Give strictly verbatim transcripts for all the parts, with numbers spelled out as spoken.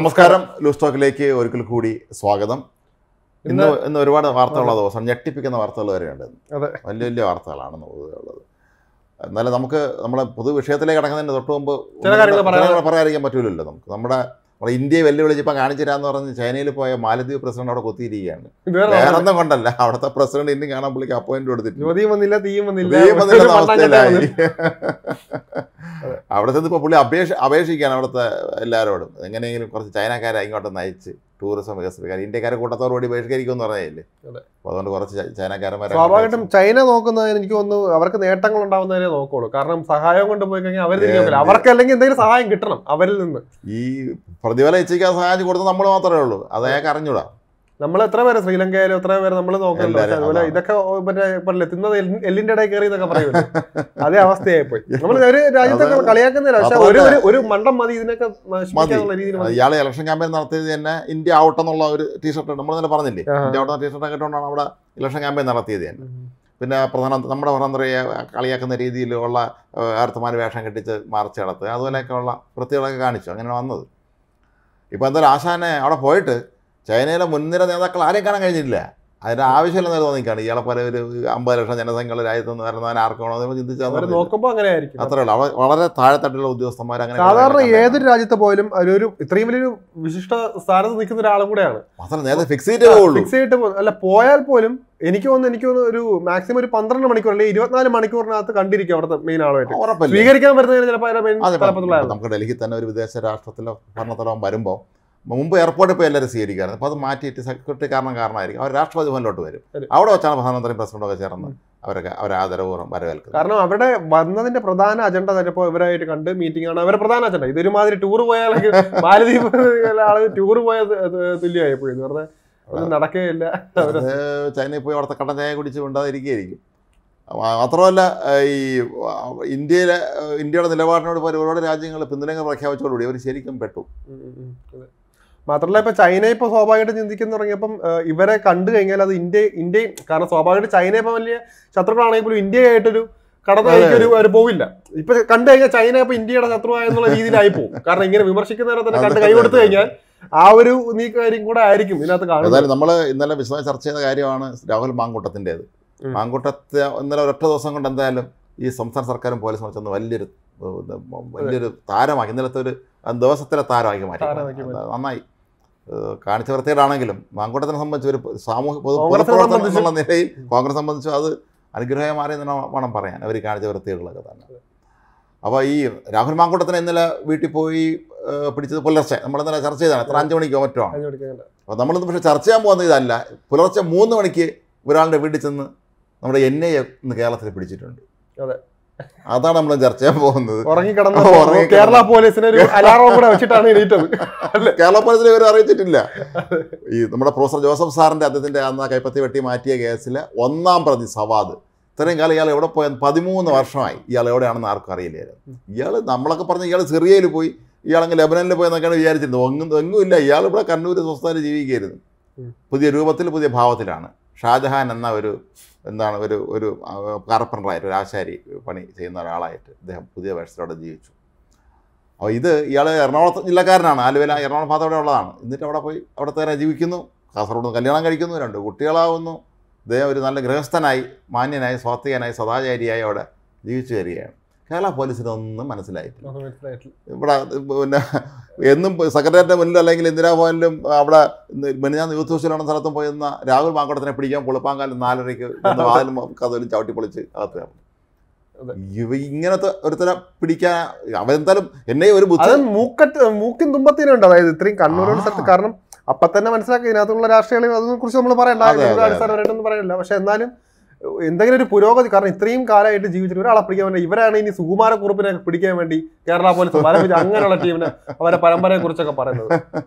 നമസ്കാരം. ലൂസ് ടോക്കിലേക്ക് ഒരിക്കൽ കൂടി സ്വാഗതം. ഇന്ന് ഇന്ന് ഒരുപാട് വാർത്തകളുള്ള ദിവസം, ഞെട്ടിപ്പിക്കുന്ന വാർത്തകൾ വരെയുണ്ട്. വലിയ വലിയ വാർത്തകളാണ് ഉള്ളത്. എന്നാലും നമുക്ക് നമ്മുടെ പൊതു വിഷയത്തിലേക്ക് കടക്കുന്നതിന് തൊട്ട് മുമ്പ് പറയാതിരിക്കാൻ പറ്റൂലല്ലോ. നമുക്ക് നമ്മുടെ നമ്മുടെ ഇന്ത്യയെ വെല്ലുവിളിച്ച് ഇപ്പം കാണിച്ചു തരാമെന്ന് പറഞ്ഞ് ചൈനയിൽ പോയ മാലദ്വീപ് പ്രസിഡന്റ് അവിടെ കൊത്തിയിരിക്കുകയാണ്. വേറൊന്നും കൊണ്ടല്ല, അവിടുത്തെ പ്രസിഡന്റ് ഇന്നും കാണാൻ പുള്ളിക്ക് അപ്പോയിന്റ് കൊടുത്തിട്ട് അവസ്ഥയിലായി. അവിടെ ചെന്ന് ഇപ്പോൾ പുള്ളി അപേക്ഷ അപേക്ഷിക്കുകയാണ് അവിടുത്തെ എല്ലാവരോടും, എങ്ങനെയെങ്കിലും കുറച്ച് ചൈനക്കാരെ ഇങ്ങോട്ട് നയിച്ച് ടൂറിസം വികസിപ്പിക്കാൻ. ഇന്ത്യക്കാരെ കൂട്ടത്തോടുകൂടി ബഹിഷ്കരിക്കുമെന്ന് പറഞ്ഞില്ലേ. അപ്പോൾ അതുകൊണ്ട് കുറച്ച് ചൈനക്കാരന്മാരെ സ്വാഭാവികമായിട്ടും ചൈന നോക്കുന്നതിന് എനിക്ക് തോന്നുന്നു അവർക്ക് നേട്ടങ്ങൾ ഉണ്ടാവുന്നതിനെ നോക്കുള്ളൂ. കാരണം സഹായം കൊണ്ട് പോയി കഴിഞ്ഞാൽ അവർ അവർക്ക് അല്ലെങ്കിൽ എന്തെങ്കിലും സഹായം കിട്ടണം അവരിൽ നിന്ന്. ഈ പ്രതിഫലം ഇച്ഛിക്കാൻ സഹായം കൊടുത്ത് നമ്മൾ മാത്രമേ ഉള്ളൂ, അത് അയാൾക്ക് അറിഞ്ഞൂടാ. നമ്മൾ എത്ര പേര് ശ്രീലങ്കയിലും എത്ര പേര് നമ്മൾ നോക്കണ്ടോ. അതുപോലെ ഇതൊക്കെ മറ്റേ പറയില്ലേ, തിന്നത് എല്ലിന്റെ ഇടയിൽ കയറി എന്നൊക്കെ പറയുമല്ലോ, അതേ അവസ്ഥയായി പോയി. നമ്മൾ ഒരു രാജ്യത്തൊക്കെ കളിയാക്കുന്നില്ല, പക്ഷെ ഒരു ഒരു മണ്ടം മതി ഇതിനൊക്കെ നശിപ്പിക്കാനുള്ള രീതിയിൽ. ഇയാൾ ഇലക്ഷൻ ക്യാമ്പയിൻ നടത്തിയത് തന്നെ ഇന്ത്യ ഔട്ട് എന്നുള്ള ഒരു ടീഷർട്ട് നമ്മൾ തന്നെ പറഞ്ഞില്ലേ, ഇന്ത്യ ഔട്ട് ടീഷർട്ട് കേട്ടുകൊണ്ടാണ് അവിടെ ഇലക്ഷൻ ക്യാമ്പയിൻ നടത്തിയത് തന്നെ. പിന്നെ പ്രധാന നമ്മുടെ പ്രധാനമന്ത്രിയെ കളിയാക്കുന്ന രീതിയിലുള്ള ആർത്തമാന വേഷം കെട്ടിച്ച് മാർച്ച് നടത്തുക, അതുപോലെയൊക്കെയുള്ള വൃത്തികളൊക്കെ കാണിച്ചു. അങ്ങനെ വന്നത്. ഇപ്പോൾ എന്തായാലും ആശാനെ അവിടെ പോയിട്ട് ചൈനയിലെ മുൻനിര നേതാക്കൾ ആരെയും കാണാൻ കഴിഞ്ഞില്ല. അതിൻ്റെ ആവശ്യമില്ലെന്ന് തോന്നിക്കാണ്. ഇയാളെ പല ഒരു അമ്പത് ലക്ഷം ജനസംഖ്യയുള്ള രാജ്യത്തുനിന്ന് വരുന്നവൻ ആർക്കാണോ ചിന്തിച്ചാൽ നോക്കുമ്പോൾ അങ്ങനെ ആയിരിക്കും. അത്രേ ഉള്ളൂ. അവ വളരെ താഴെത്തട്ടിലുള്ള ഉദ്യോഗസ്ഥന്മാർ അങ്ങനെ സാധാരണ ഏതൊരു രാജ്യത്ത് പോലും ഒരു ഇത്രയും വലിയൊരു വിശിഷ്ട സ്ഥാനത്ത് നിൽക്കുന്ന ഒരാളും കൂടെയാണ്. മാത്രമല്ല നേരത്തെ ഫിക്സ് ചെയ്തിട്ടേ പോകുള്ളൂ. ഫിക്സ് ചെയ്തിട്ട് അല്ല പോയാൽ പോലും എനിക്ക് തോന്നുന്നു എനിക്ക് തോന്നുന്നു ഒരു മാക്സിമം ഒരു പന്ത്രണ്ട് മണിക്കൂർ അല്ലെങ്കിൽ ഇരുപത്തിനാല് മണിക്കൂറിനകത്ത് കണ്ടിരിക്കും അവിടുത്തെ മെയിൻ ആളുമായിട്ട്. സ്വീകരിക്കാൻ വരുന്നതിന് ചിലപ്പോൾ നമുക്ക് ഡൽഹി തന്നെ ഒരു വിദേശ രാഷ്ട്രത്തിലോ ഭരണത്തിലോ വരുമ്പോൾ മുമ്പ് എയർപോർട്ടിൽ പോയി എല്ലാവരും സ്വീകരിക്കാറുണ്ട്. അപ്പോൾ അത് മാറ്റിയിട്ട് സെക്യൂരിറ്റി കാരണം കാരണമായിരിക്കും അവർ രാഷ്ട്രപതി ഭവനിലോട്ട് വരും. അവിടെ വെച്ചാണ് പ്രധാനമന്ത്രിയും പ്രസിഡന്റൊക്കെ ചേർന്ന് അവരൊക്കെ അവരെ ആദരപൂർവ്വം വരവേൽക്കുന്നത്. കാരണം അവിടെ വന്നതിന്റെ പ്രധാന അജണ്ട ചിലപ്പോൾ ഇവരായിട്ട് കണ്ട് മീറ്റിംഗ് ആണ് അവരുടെ പ്രധാന അജണ്ട. ഇതൊരുമാതിരി ടൂർ പോയാൽ മാലദ്വീപ് ആള് ടൂർ പോയ തുല്യമായി പോയി വെറുതെ ഒന്നും നടക്കുകയില്ല. അത് ചൈനയിൽ പോയി അവിടുത്തെ കട്ടൻ ചായ കുടിച്ച് കൊണ്ടാതിരിക്കുകയായിരിക്കും. മാത്രമല്ല ഈ ഇന്ത്യയിലെ ഇന്ത്യയുടെ നിലപാടിനോട് ഒരുപാട് രാജ്യങ്ങൾ പിന്തുണ പ്രഖ്യാപിച്ചതോടുകൂടി അവർ ശരിക്കും പെട്ടു. മാത്രമല്ല ഇപ്പൊ ചൈന ഇപ്പൊ സ്വാഭാവികമായിട്ട് ചിന്തിക്കുന്ന തുടങ്ങിയപ്പം ഇവരെ കണ്ടു കഴിഞ്ഞാൽ അത് ഇന്ത്യ ഇന്ത്യയും കാരണം സ്വാഭാവികമായിട്ട് ചൈന ഇപ്പൊ വലിയ ശത്രുക്കളാണെങ്കിൽ പോലും ഇന്ത്യയായിട്ടൊരു കടന്നൊരു ഒരു പോവില്ല. ഇപ്പൊ കണ്ടു കഴിഞ്ഞാൽ ചൈന ഇപ്പൊ ഇന്ത്യയുടെ ശത്രുവായെന്നുള്ള രീതിയിലായി പോകും. കാരണം ഇങ്ങനെ വിമർശിക്കുന്നവരെ തന്നെ കണ്ട് കൈ കൊടുത്തു കഴിഞ്ഞാൽ ആ ഒരു നീക്കാര്യം കൂടെ ആയിരിക്കും ഇതിനകത്ത് കാണുന്നത്. നമ്മൾ ഇന്നലെ വിശദമായി ചർച്ച ചെയ്ത കാര്യമാണ് രാഹുൽ മാങ്കൂട്ടത്തിൻ്റെത്. മാങ്കൂട്ടത്തെ ഇന്നലെ ഒരൊറ്റ ദിവസം കൊണ്ട് എന്തായാലും ഈ സംസ്ഥാന സർക്കാരും പോലീസും വെച്ചൊന്ന് വലിയൊരു വലിയൊരു താരമാക്കി, ഇന്നലത്തെ ഒരു ദിവസത്തിലെ താരമാക്കി മാറ്റി. നന്നായി കാണിച്ച വൃത്തികേടാണെങ്കിലും മാങ്കൂട്ടത്തിനെ സംബന്ധിച്ച് ഒരു സാമൂഹ്യ പൊതുപ്രവർത്തനം എന്നുള്ള നിലയിൽ കോൺഗ്രസ് സംബന്ധിച്ച് അത് അനുഗ്രഹമാറി തന്നെ വേണം പറയാൻ അവർ കാണിച്ച വൃത്തികേടുകളൊക്കെ തന്നെ. അപ്പോൾ ഈ രാഹുൽ മാങ്കൂട്ടത്തിനെ ഇന്നലെ വീട്ടിൽ പോയി പിടിച്ചത് പുലർച്ചെ നമ്മൾ ഇന്നലെ ചർച്ച ചെയ്തതാണ്. എത്ര അഞ്ച് മണിക്കോ മറ്റോ ആണ്. അപ്പോൾ നമ്മളിന്ന് പക്ഷേ ചർച്ച ചെയ്യാൻ പോകുന്നത് ഇതല്ല. പുലർച്ചെ മൂന്ന് മണിക്ക് ഒരാളുടെ വീട്ടിൽ ചെന്ന് നമ്മുടെ എൻ ഐ എ ഇന്ന് കേരളത്തിൽ പിടിച്ചിട്ടുണ്ട്. അതാണ് നമ്മൾ ചർച്ച ചെയ്യാൻ പോകുന്നത്. കേരള പോലീസിനെ ഒരു അലാറം കൂടെ വെച്ചിട്ടാണ് എണീറ്റത്. കേരള പോലീസിനെ ഇവർ അറിയിച്ചിട്ടില്ല. ഈ നമ്മുടെ പ്രൊഫസർ ജോസഫ് സാറിന്റെ അദ്ദേഹത്തിന്റെ അന്ന് കൈപ്പത്തി വെട്ടി മാറ്റിയ കേസിലെ ഒന്നാം പ്രതി സവാദ് ഇത്രയും കാലം ഇയാൾ എവിടെ പോയാൽ പതിമൂന്ന് വർഷമായി ഇയാൾ എവിടെയാണെന്ന് ആർക്കും അറിയില്ലായിരുന്നു. ഇയാൾ നമ്മളൊക്കെ പറഞ്ഞ് ഇയാൾ സിറിയയിൽ പോയി, ഇയാളെങ്കിൽ ലെബനനിൽ പോയി എന്നൊക്കെയാണ് വിചാരിച്ചിരുന്നത്. ഒന്നും എങ്ങുമില്ല. ഇയാൾ ഇവിടെ കണ്ണൂർ സ്വസ്ഥമായിട്ട് ജീവിക്കുകയായിരുന്നു. പുതിയ രൂപത്തിൽ പുതിയ ഭാവത്തിലാണ്. ഷാജഹാൻ എന്ന ഒരു എന്താണ് ഒരു ഒരു കാർപ്പൻ്ററായിട്ട് ഒരു ആശാരി പണി ചെയ്യുന്ന ഒരാളായിട്ട് ഇദ്ദേഹം പുതിയ വേഷത്തിലൂടെ ജീവിച്ചു. അപ്പോൾ ഇത് ഇയാൾ എറണാകുളത്ത് ജില്ലക്കാരനാണ്. ആലുവല എറണാകുളം ഭാഗത്ത് അവിടെ ഉള്ളതാണ്. എന്നിട്ട് അവിടെ പോയി അവിടുത്തെ തന്നെ ജീവിക്കുന്നു. കാസർഗോഡ് കല്യാണം കഴിക്കുന്നു, രണ്ട് കുട്ടികളാവുന്നു. ഇദ്ദേഹം ഒരു നല്ല ഗൃഹസ്ഥനായി മാന്യനായി സ്വാത്വികനായി സദാചാരിയായി അവിടെ ജീവിച്ചു വരികയാണ്. കേരള പോലീസിനൊന്നും മനസ്സിലായിട്ടില്ല. ഇവിടെ പിന്നെ എന്നും സെക്രട്ടേറിയറ്റിൻ്റെ മുന്നിൽ അല്ലെങ്കിൽ ഇന്ദിരാഭവനിലും അവിടെ മെനിഞ്ഞാന്ന് യൂത്ത് ഹോസ്റ്റൽ നടന്ന സ്ഥലത്തും പോയിരുന്ന രാഹുൽ മാങ്കൂട്ടത്തിനെ പിടിക്കാൻ പുളിപ്പാങ്കാലം നാലരയ്ക്ക് വാതിലും കഥയിലും ചവിട്ടി പൊളിച്ച് അകത്ത് കയറും. ഇവ ഇങ്ങനത്തെ ഒരുത്തരം പിടിക്കാൻ അവരെന്തായാലും എന്നെ ഒരു മൂക്കറ്റ് മൂക്കിൻ തുമ്പത്തിനുണ്ട്. അതായത് ഇത്രയും കണ്ണൂരോട് സ്ഥലത്ത് കാരണം അപ്പൊ തന്നെ മനസ്സിലാക്കി ഇതിനകത്തുള്ള രാഷ്ട്രീയങ്ങളെ അതിനെ കുറിച്ച് നമ്മൾ പറയണ്ട, അടിസ്ഥാനപരമായിട്ടൊന്നും പറയണ്ട. പക്ഷെ എന്നാലും എന്തെങ്കിലും ഒരു പുരോഗതി, കാരണം ഇത്രയും കാലമായിട്ട് ജീവിച്ചിട്ട് ഒരാളെ പിടിക്കാൻ വേണ്ടി ഇവരാണ് ഇനി സുകുമാരക്കുറുപ്പിനെ പിടിക്കാൻ വേണ്ടി കേരള പോലീസ് മരവിച്ച് അങ്ങനെയുള്ള ടീമിനെ അവരെ പരമ്പരയെ കുറിച്ചൊക്കെ പറയുന്നത്.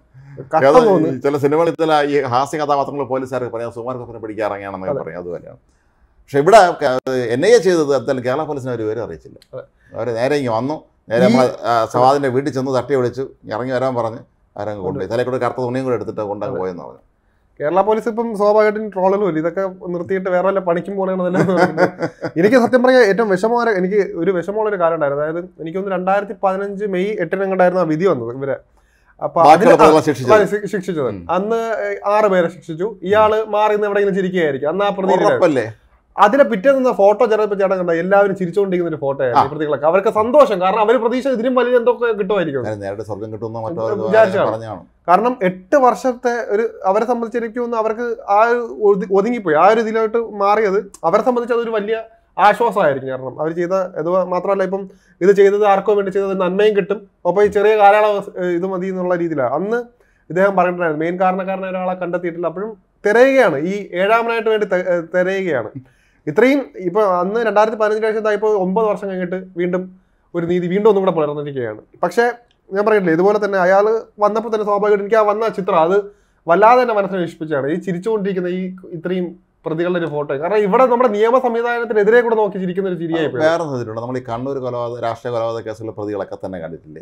ചില സിനിമകളിൽ ചില ഈ ഹാസ്യ കഥാപാത്രങ്ങൾ പോലീസുകാർക്ക് പറയാം സുകുമാരക്കുറുപ്പിനെ പിടിക്കാൻ ഇറങ്ങിയാണെന്നൊക്കെ പറയും. അതുപോലെയാണ്. പക്ഷെ ഇവിടെ എൻ ഐ എ ചെയ്തത് എന്തായാലും കേരള പോലീസിനെ അവർ വിവരം അറിയിച്ചില്ല. അവർ നേരെ ഇങ്ങനെ വന്നു, നേരെ നമ്മളെ സവാദിൻ്റെ വീട്ടിൽ ചെന്ന് തട്ടി വിളിച്ചു, ഇറങ്ങി വരാൻ പറഞ്ഞ് ആരങ്ങ് കൊണ്ടുപോയി. തലേ കൂടെ കറുത്ത തുണിയും കൂടെ എടുത്തിട്ട് കൊണ്ടങ്ങ് പോയെന്ന് പറഞ്ഞു. കേരള പോലീസ് ഇപ്പം സ്വാഭാവികമായിട്ടും ട്രോളുകളും ഇതൊക്കെ നിർത്തിയിട്ട് വേറെ വല്ല പണിക്കും പോകണമെന്നല്ല. എനിക്ക് സത്യം പറയാൻ ഏറ്റവും വിഷമമായ എനിക്ക് ഒരു വിഷമമുള്ളൊരു കാര്യം ഉണ്ടായിരുന്നു. അതായത് എനിക്കൊന്ന് രണ്ടായിരത്തി പതിനഞ്ച് മെയ് എട്ടിനങ്ങോട്ടായിരുന്നു ആ വിധി വന്നത്. ഇവരെ അപ്പൊ ശിക്ഷിച്ചത് അന്ന് ആറ് പേരെ ശിക്ഷിച്ചു. ഇയാള് മാറി നിന്ന് എവിടെയെങ്കിലും ചിരിക്കുകയായിരിക്കും. അന്ന് ആ പ്രതി അതിലെ പിറ്റേന്ന് ഫോട്ടോ ചിലപ്പോൾ ചേട്ടൻ കണ്ട എല്ലാവരും ചിരിച്ചുകൊണ്ടിരിക്കുന്ന ഒരു ഫോട്ടോ ആയിരുന്നു പ്രതികളൊക്കെ. അവർക്ക് സന്തോഷം, കാരണം അവർ പ്രതീക്ഷ ഇതിനും വലിയ എന്തൊക്കെ കിട്ടുമായിരിക്കും. കാരണം എട്ട് വർഷത്തെ ഒരു അവരെ സംബന്ധിച്ചിരിക്കും അവർക്ക് ആ ഒതുങ്ങിപ്പോയി ആ ഒരു ഇതിലോട്ട് മാറിയത് അവരെ സംബന്ധിച്ച് അതൊരു വലിയ ആശ്വാസമായിരിക്കും. കാരണം അവർ ചെയ്ത ഇത് മാത്രമല്ല, ഇപ്പം ഇത് ചെയ്തത് ആർക്കോ വേണ്ടി ചെയ്തത് നന്മയും കിട്ടും, ഒപ്പം ഈ ചെറിയ കാലയളവ് ഇത് മതി എന്നുള്ള രീതിയിലാണ് അന്ന് ഇദ്ദേഹം പറഞ്ഞിട്ടുണ്ടായിരുന്നു. മെയിൻ കാരണക്കാരനെ ഒരാളെ കണ്ടെത്തിയിട്ടില്ല, അപ്പോഴും തിരയുകയാണ്, ഈ ഏഴാമനായിട്ട് വേണ്ടി തിരയുകയാണ്. ഇത്രയും ഇപ്പൊ അന്ന് രണ്ടായിരത്തി പതിനഞ്ചിന് ശേഷം ഇപ്പോൾ ഒമ്പത് വർഷം കഴിഞ്ഞിട്ട് വീണ്ടും ഒരു നീതി വീണ്ടും ഒന്നും കൂടെ പുലർന്നിരിക്കുകയാണ്. പക്ഷേ ഞാൻ പറഞ്ഞില്ലേ, ഇതുപോലെ തന്നെ അയാൾ വന്നപ്പോൾ തന്നെ സ്വാഭാവികമായിട്ട് എനിക്ക് ആ വന്ന ചിത്രം അത് വല്ലാതെ തന്നെ മനസ്സിനെ വിഷിപ്പിച്ചാണ്. ഈ ചിരിച്ചുകൊണ്ടിരിക്കുന്ന ഈ ഇത്രയും പ്രതികളുടെ ഒരു ഫോട്ടോ, കാരണം ഇവിടെ നമ്മുടെ നിയമ സംവിധാനത്തിനെതിരെ കൂടെ നോക്കി ചിരിക്കുന്ന ഒരു ചിരിയായി. വേറെ ചെയ്തിട്ടുണ്ട്, നമ്മൾ ഈ കണ്ണൂർ കൊലപാതക രാഷ്ട്രീയ കൊലപാതക കേസുള്ള പ്രതികളൊക്കെ തന്നെ കണ്ടിട്ടില്ലേ,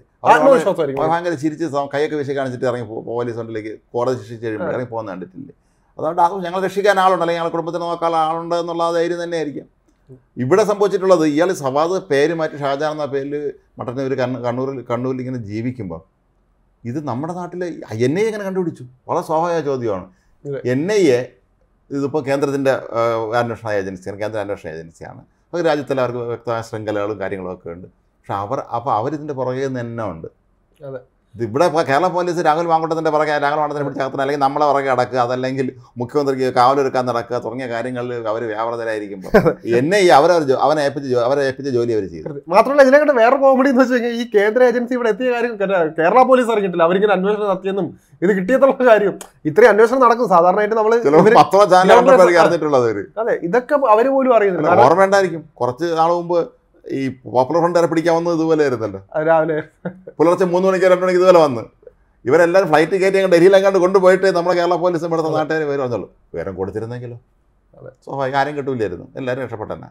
ഭയങ്കര ചിരിച്ച് കൈയൊക്കെ വീശി കാണിച്ചിട്ട് ഇറങ്ങി പോലീസ് വണ്ടിലേക്ക് കോടതി ശിക്ഷിച്ച് കഴിയുമ്പോൾ ഇറങ്ങി പോകുന്ന കണ്ടിട്ടില്ലേ. അതുകൊണ്ട് അത് ഞങ്ങൾ രക്ഷിക്കാൻ ആളുണ്ട്, അല്ലെങ്കിൽ ഞങ്ങൾ കുടുംബത്തിന് നോക്കാൻ ആളുണ്ട് എന്നുള്ള ധൈര്യം തന്നെ ആയിരിക്കും. ഇവിടെ സംഭവിച്ചിട്ടുള്ളത്, ഇയാൾ സവാദ് പേര് മാറ്റി ഷാജാൻ എന്ന പേരിൽ മട്ടന്നൂർ കണ്ണൂരിൽ കണ്ണൂരിൽ ഇങ്ങനെ ജീവിക്കുമ്പോൾ ഇത് നമ്മുടെ നാട്ടിൽ എൻ ഐ എ എങ്ങനെ കണ്ടുപിടിച്ചു? വളരെ സ്വാഭാവിക ചോദ്യമാണ്. എൻ ഐ എ ഇതിപ്പോൾ കേന്ദ്രത്തിൻ്റെ അന്വേഷണ ഏജൻസിയാണ്, കേന്ദ്ര അന്വേഷണ ഏജൻസിയാണ്. അപ്പോൾ രാജ്യത്തിൽ അവർക്ക് വ്യക്തമായ ശൃംഖലകളും കാര്യങ്ങളൊക്കെ ഉണ്ട്. പക്ഷെ അവർ അപ്പോൾ അവരിതിൻ്റെ പുറകെ തന്നെ ഉണ്ട്. അതെ, ഇവിടെ ഇപ്പോൾ കേരള പോലീസ് രാഹുൽ മാങ്കൂട്ടത്തിൻ്റെ പുറകെ രാഹുൽ മാങ്കൂട്ടത്തിനെ പിടിച്ച് അകത്തിന്, അല്ലെങ്കിൽ നമ്മളെ പുറകെ അടക്കുക, അതല്ലെങ്കിൽ മുഖ്യമന്ത്രിക്ക് കാവലൊരുക്കാൻ നടക്കുക തുടങ്ങിയ കാര്യങ്ങളിൽ അവർ വ്യാപൃതരായിരിക്കുമ്പോൾ എന്നെ ഈ അവരവർ അവനെ ഏൽപ്പിച്ച് അവരെ ഏൽപ്പിച്ച ജോലി അവർ ചെയ്തു. മാത്രമല്ല ഇതിനെക്കൊണ്ട് വേറെ കോമഡി എന്ന് വെച്ച് കഴിഞ്ഞാൽ ഈ കേന്ദ്ര ഏജൻസി ഇവിടെ എത്തിയ കാര്യം കേരള പോലീസ് അറിഞ്ഞിട്ടില്ല. അവരിങ്ങനെ അന്വേഷണം നടത്തിയെന്നും ഇത് കിട്ടിയതുള്ള കാര്യം ഇത്രയും അന്വേഷണം നടക്കും. സാധാരണയായിട്ട് നമ്മൾ അറിഞ്ഞിട്ടുള്ളത് അതെ, ഇതൊക്കെ അവർ പോലും അറിയുന്നില്ല. ഓർമ്മ ഉണ്ടായിരിക്കും, കുറച്ച് നാൾ മുമ്പ് ഈ പോപ്പുലർ ഫ്രണ്ട് വരെ പിടിക്കാൻ വന്നത് ഇതുപോലെ ആയിരുന്നല്ലോ. രാവിലെ പുലർച്ചെ മൂന്ന് മണിക്ക് രണ്ട് മണിക്ക് ഇതുപോലെ വന്ന് ഇവരെല്ലാവരും ഫ്ലൈറ്റ് കയറ്റി അങ്ങ് ഡൽഹിയിലെങ്ങാണ്ട് കൊണ്ടുപോയിട്ട് നമ്മളെ കേരള പോലീസും ഇവിടുത്തെ നാട്ടുകാർ പേര് വന്നുള്ളൂ. വിവരം കൊടുത്തിരുന്നെങ്കിലോ സ്വാഭാവിക ആരും കിട്ടൂലായിരുന്നു, എല്ലാവരും രക്ഷപ്പെട്ടന്നെ.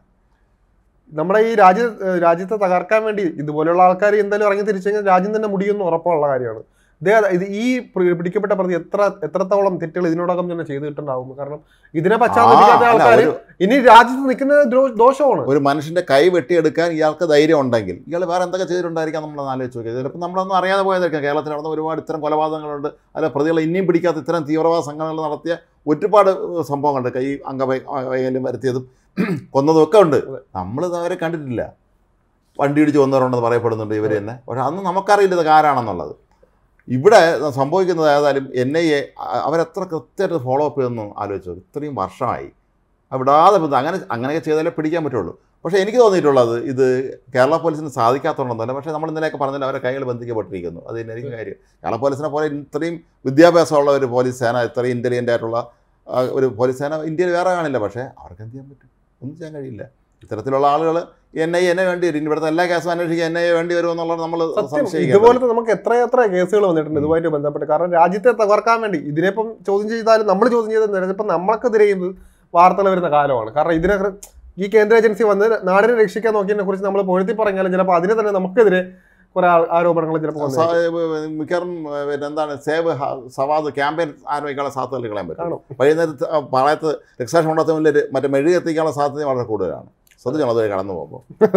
നമ്മുടെ ഈ രാജ്യ രാജ്യത്തെ തകർക്കാൻ വേണ്ടി ഇതുപോലെയുള്ള ആൾക്കാർ എന്തായാലും ഇറങ്ങി തിരിച്ചു കഴിഞ്ഞാൽ രാജ്യം തന്നെ മുടിയൊന്നും ഉറപ്പുള്ള കാര്യമാണ്. ഇത് ഈ പിടിക്കപ്പെട്ട പ്രതി എത്ര എത്രത്തോളം തെറ്റുകൾ ഇതിനോടകം തന്നെ ചെയ്തു കിട്ടുണ്ടാവും. കാരണം ഇതിനെ പശ്ചാത്തലിക്കാത്ത ആൾക്കാർ ഇനി രാജ്യത്ത് നിൽക്കുന്ന ദോഷമാണ്. ഒരു മനുഷ്യന്റെ കൈ വെട്ടിയെടുക്കാൻ ഇയാൾക്ക് ധൈര്യം ഉണ്ടെങ്കിൽ ഇയാൾ വേറെ എന്തൊക്കെ ചെയ്തിട്ടുണ്ടായിരിക്കാം നമ്മളൊന്ന് ആലോചിച്ച് നോക്കിയത്. ചിലപ്പോൾ നമ്മളൊന്നും അറിയാതെ പോയതായിരിക്കാം. കേരളത്തിൽ നടന്ന ഒരുപാട് ഇത്തരം കൊലപാതകങ്ങളുണ്ട്, അല്ല പ്രതികളെ ഇനിയും പിടിക്കാത്ത ഇത്തരം തീവ്രവാദ സംഘടനകൾ നടത്തിയ ഒരുപാട് സംഭവങ്ങളുണ്ട്. കൈ അംഗവൈകല്യം വരുത്തിയതും കൊന്നതും ഒക്കെ ഉണ്ട്. നമ്മളിത് അവരെ കണ്ടിട്ടില്ല. വണ്ടി ഇടിച്ച് കൊന്നവരുണ്ടെന്ന് പറയപ്പെടുന്നുണ്ട് ഇവർ തന്നെ. പക്ഷെ അന്ന് നമുക്കറിയില്ല ഇത് ആരാണെന്നുള്ളത്. ഇവിടെ സംഭവിക്കുന്നത് ഏതായാലും എൻ ഐ എ അവരെത്ര കൃത്യമായിട്ട് ഫോളോ അപ്പ് ചെയ്യുമെന്ന് ആലോചിച്ചു. ഇത്രയും വർഷമായി വിടാതെ അങ്ങനെ അങ്ങനെയൊക്കെ ചെയ്താലേ പിടിക്കാൻ പറ്റുള്ളൂ. പക്ഷേ എനിക്ക് തോന്നിയിട്ടുള്ളത് ഇത് കേരള പോലീസിന് സാധിക്കാത്തതുകൊണ്ടൊന്നുമല്ല. പക്ഷേ നമ്മൾ ഇന്നലെയൊക്കെ പറഞ്ഞാൽ അവരെ കൈകൾ ബന്ധിക്കപ്പെട്ടിരിക്കുന്നു. അത് എനിക്ക് കാര്യം. കേരള പോലീസിനെ പോലെ ഇത്രയും വിദ്യാഭ്യാസമുള്ള ഒരു പോലീസ് സേന, ഇത്രയും ഇൻ്റലിജൻ്റ് ആയിട്ടുള്ള ഒരു പോലീസ് സേന ഇന്ത്യയിൽ വേറെ കാണില്ല. പക്ഷേ അവർക്ക് എന്ത് ചെയ്യാൻ പറ്റും? ഒന്നും ചെയ്യാൻ കഴിയില്ല. ഇത്തരത്തിലുള്ള ആളുകൾ എൻ ഐ എന്നെ വേണ്ടി വരും. ഇവിടുത്തെ എല്ലാ കേസും അന്വേഷിക്കാൻ എൻ ഐ എ വേണ്ടി വരും എന്നുള്ളത് നമ്മൾ സംശയിക്കും. ഇതുപോലത്തെ നമുക്ക് എത്ര എത്ര കേസുകൾ വന്നിട്ടുണ്ട് ഇതുമായിട്ട് ബന്ധപ്പെട്ട്. കാരണം രാജ്യത്തെ തകർക്കാൻ വേണ്ടി ഇതിനെപ്പം ചോദ്യം ചെയ്താലും നമ്മൾ ചോദ്യം ചെയ്താൽ ഇപ്പം നമ്മളൊക്കെതിരെ വാർത്തകൾ വരുന്ന കാലമാണ്. കാരണം ഇതിനെ ഈ കേന്ദ്ര ഏജൻസി വന്ന് നാടിനെ രക്ഷിക്കാൻ നോക്കിയതിനെ കുറിച്ച് നമ്മൾ പൊഴുത്തി പറഞ്ഞാലും ചിലപ്പോൾ അതിനെ തന്നെ നമുക്കെതിരെ കുറെ ആരോപണങ്ങൾ ചിലപ്പോൾ മിക്കവാറും എന്താണ് സേവ് സവാദ് ക്യാമ്പയിൻ ആരംഭിക്കാനുള്ള സാധ്യതകൾ കളയാൻ പറ്റും. വൈകുന്നേരത്ത് പാളയത്ത് രക്ഷാക്ഷ മണ്ഡലത്തിൽ മറ്റേ മെഴുകി എത്തിക്കാനുള്ള സാധ്യത വളരെ കൂടുതലാണ്. ശ്രദ്ധിച്ചാണ് അതുവരെ കടന്നു പോകുമ്പോൾ.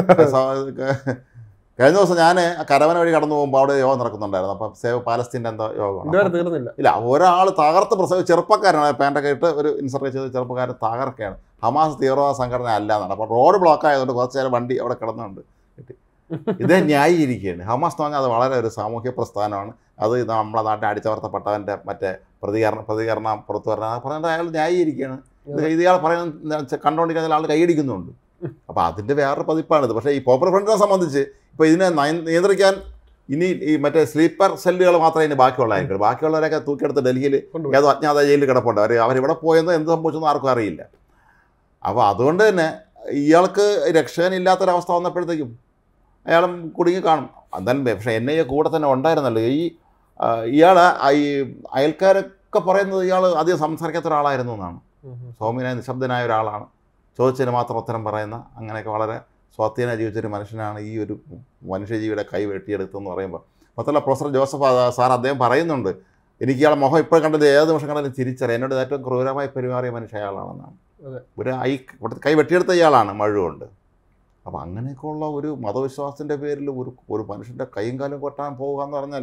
കഴിഞ്ഞ ദിവസം ഞാൻ കരവന വഴി കടന്നു പോകുമ്പോൾ അവിടെ യോഗം നടക്കുന്നുണ്ടായിരുന്നു. അപ്പം സേവ് പാലസ്തീൻ്റെ എന്തോ യോഗമാണ്. തീർന്നില്ല ഇല്ല, ഒരാൾ തകർത്ത് പ്രസവ ചെറുപ്പക്കാരാണ്, പാൻറ്റൊക്കെ ഇട്ട് ഒരു ഇൻസർട്ട് ചെയ്ത് ചെറുപ്പക്കാരൻ തകർക്കുകയാണ്. ഹമാസ് തീവ്രവാദ സംഘടന അല്ല എന്നാണ്. അപ്പോൾ റോഡ് ബ്ലോക്ക് ആയതുകൊണ്ട് കുറച്ച് നേരം വണ്ടി അവിടെ കിടന്നുണ്ട്. ഇതേ ന്യായീകരിക്കുകയാണ്. ഹമാസ് എന്ന് പറഞ്ഞാൽ അത് വളരെ ഒരു സാമൂഹ്യ പ്രസ്ഥാനമാണ്. അത് നമ്മളെ നാട്ടിൽ അടിച്ചമർത്തപ്പെട്ടവൻ്റെ മറ്റേ പ്രതികരണം പ്രതികരണം പുറത്തു പറഞ്ഞാൽ പറയുന്നത് അയാൾ ന്യായീകരിക്കുകയാണ്. ഇത് ഇയാൾ പറയുന്നത് കണ്ടുകൊണ്ടിരിക്കുന്ന ആൾ കൈയടിക്കുന്നുണ്ട്. അപ്പോൾ അതിൻ്റെ വേറൊരു പതിപ്പാണിത്. പക്ഷേ ഈ പോപ്പുലർ ഫ്രണ്ടിനെ സംബന്ധിച്ച് ഇപ്പോൾ ഇതിനെ നിയന്ത്രിക്കാൻ ഇനി ഈ മറ്റേ സ്ലീപ്പർ സെല്ലുകൾ മാത്രമേ ഇനി ബാക്കിയുള്ളതായിരിക്കും. ബാക്കിയുള്ളവരൊക്കെ തൂക്കിയെടുത്ത് ഡൽഹിയിൽ ഏതോ അജ്ഞാത ജയിലിൽ കിടപ്പുണ്ട്. അവർ അവരിവിടെ പോയെന്നോ എന്ത് സംഭവിച്ചെന്നോ ആർക്കും അറിയില്ല. അപ്പോൾ അതുകൊണ്ട് തന്നെ ഇയാൾക്ക് രക്ഷകനില്ലാത്തൊരവസ്ഥ വന്നപ്പോഴത്തേക്കും അയാളും കുടുങ്ങി കാണും. എന്തായാലും പക്ഷേ എൻ ഐ എ കൂടെ തന്നെ ഉണ്ടായിരുന്നല്ലോ. ഈ ഇയാൾ ഈ അയൽക്കാരൊക്കെ പറയുന്നത് ഇയാൾ അധികം സംസാരിക്കാത്ത ഒരാളായിരുന്നു എന്നാണ്. സൗമ്യനായ നിശബ്ദനായ ഒരാളാണ്, ചോദിച്ചതിന് മാത്രം ഉത്തരം പറയുന്ന, അങ്ങനെയൊക്കെ വളരെ സ്വാധീനം ജീവിച്ചൊരു മനുഷ്യനാണ് ഈ ഒരു മനുഷ്യജീവിയുടെ കൈ വെട്ടിയെടുത്തെന്ന് പറയുമ്പോൾ. മാത്രമല്ല പ്രൊഫസർ ജോസഫ് സാർ അദ്ദേഹം പറയുന്നുണ്ട്, എനിക്ക് ഇയാളെ മുഖം ഇപ്പോൾ കണ്ടത് ഏത് നിമിഷം കണ്ടാലും തിരിച്ചറിയാം, എന്നോട് ഏറ്റവും ക്രൂരമായി പെരുമാറിയ മനുഷ്യ അയാളാണെന്നാണ്. ഒരു ഐ കൈ വെട്ടിയെടുത്ത ഇയാളാണ് മഴുകൊണ്ട്. അപ്പോൾ അങ്ങനെയൊക്കെയുള്ള ഒരു മതവിശ്വാസത്തിൻ്റെ പേരിൽ ഒരു ഒരു മനുഷ്യൻ്റെ കൈയും കാലും കൊട്ടാൻ പോകുക എന്ന് പറഞ്ഞാൽ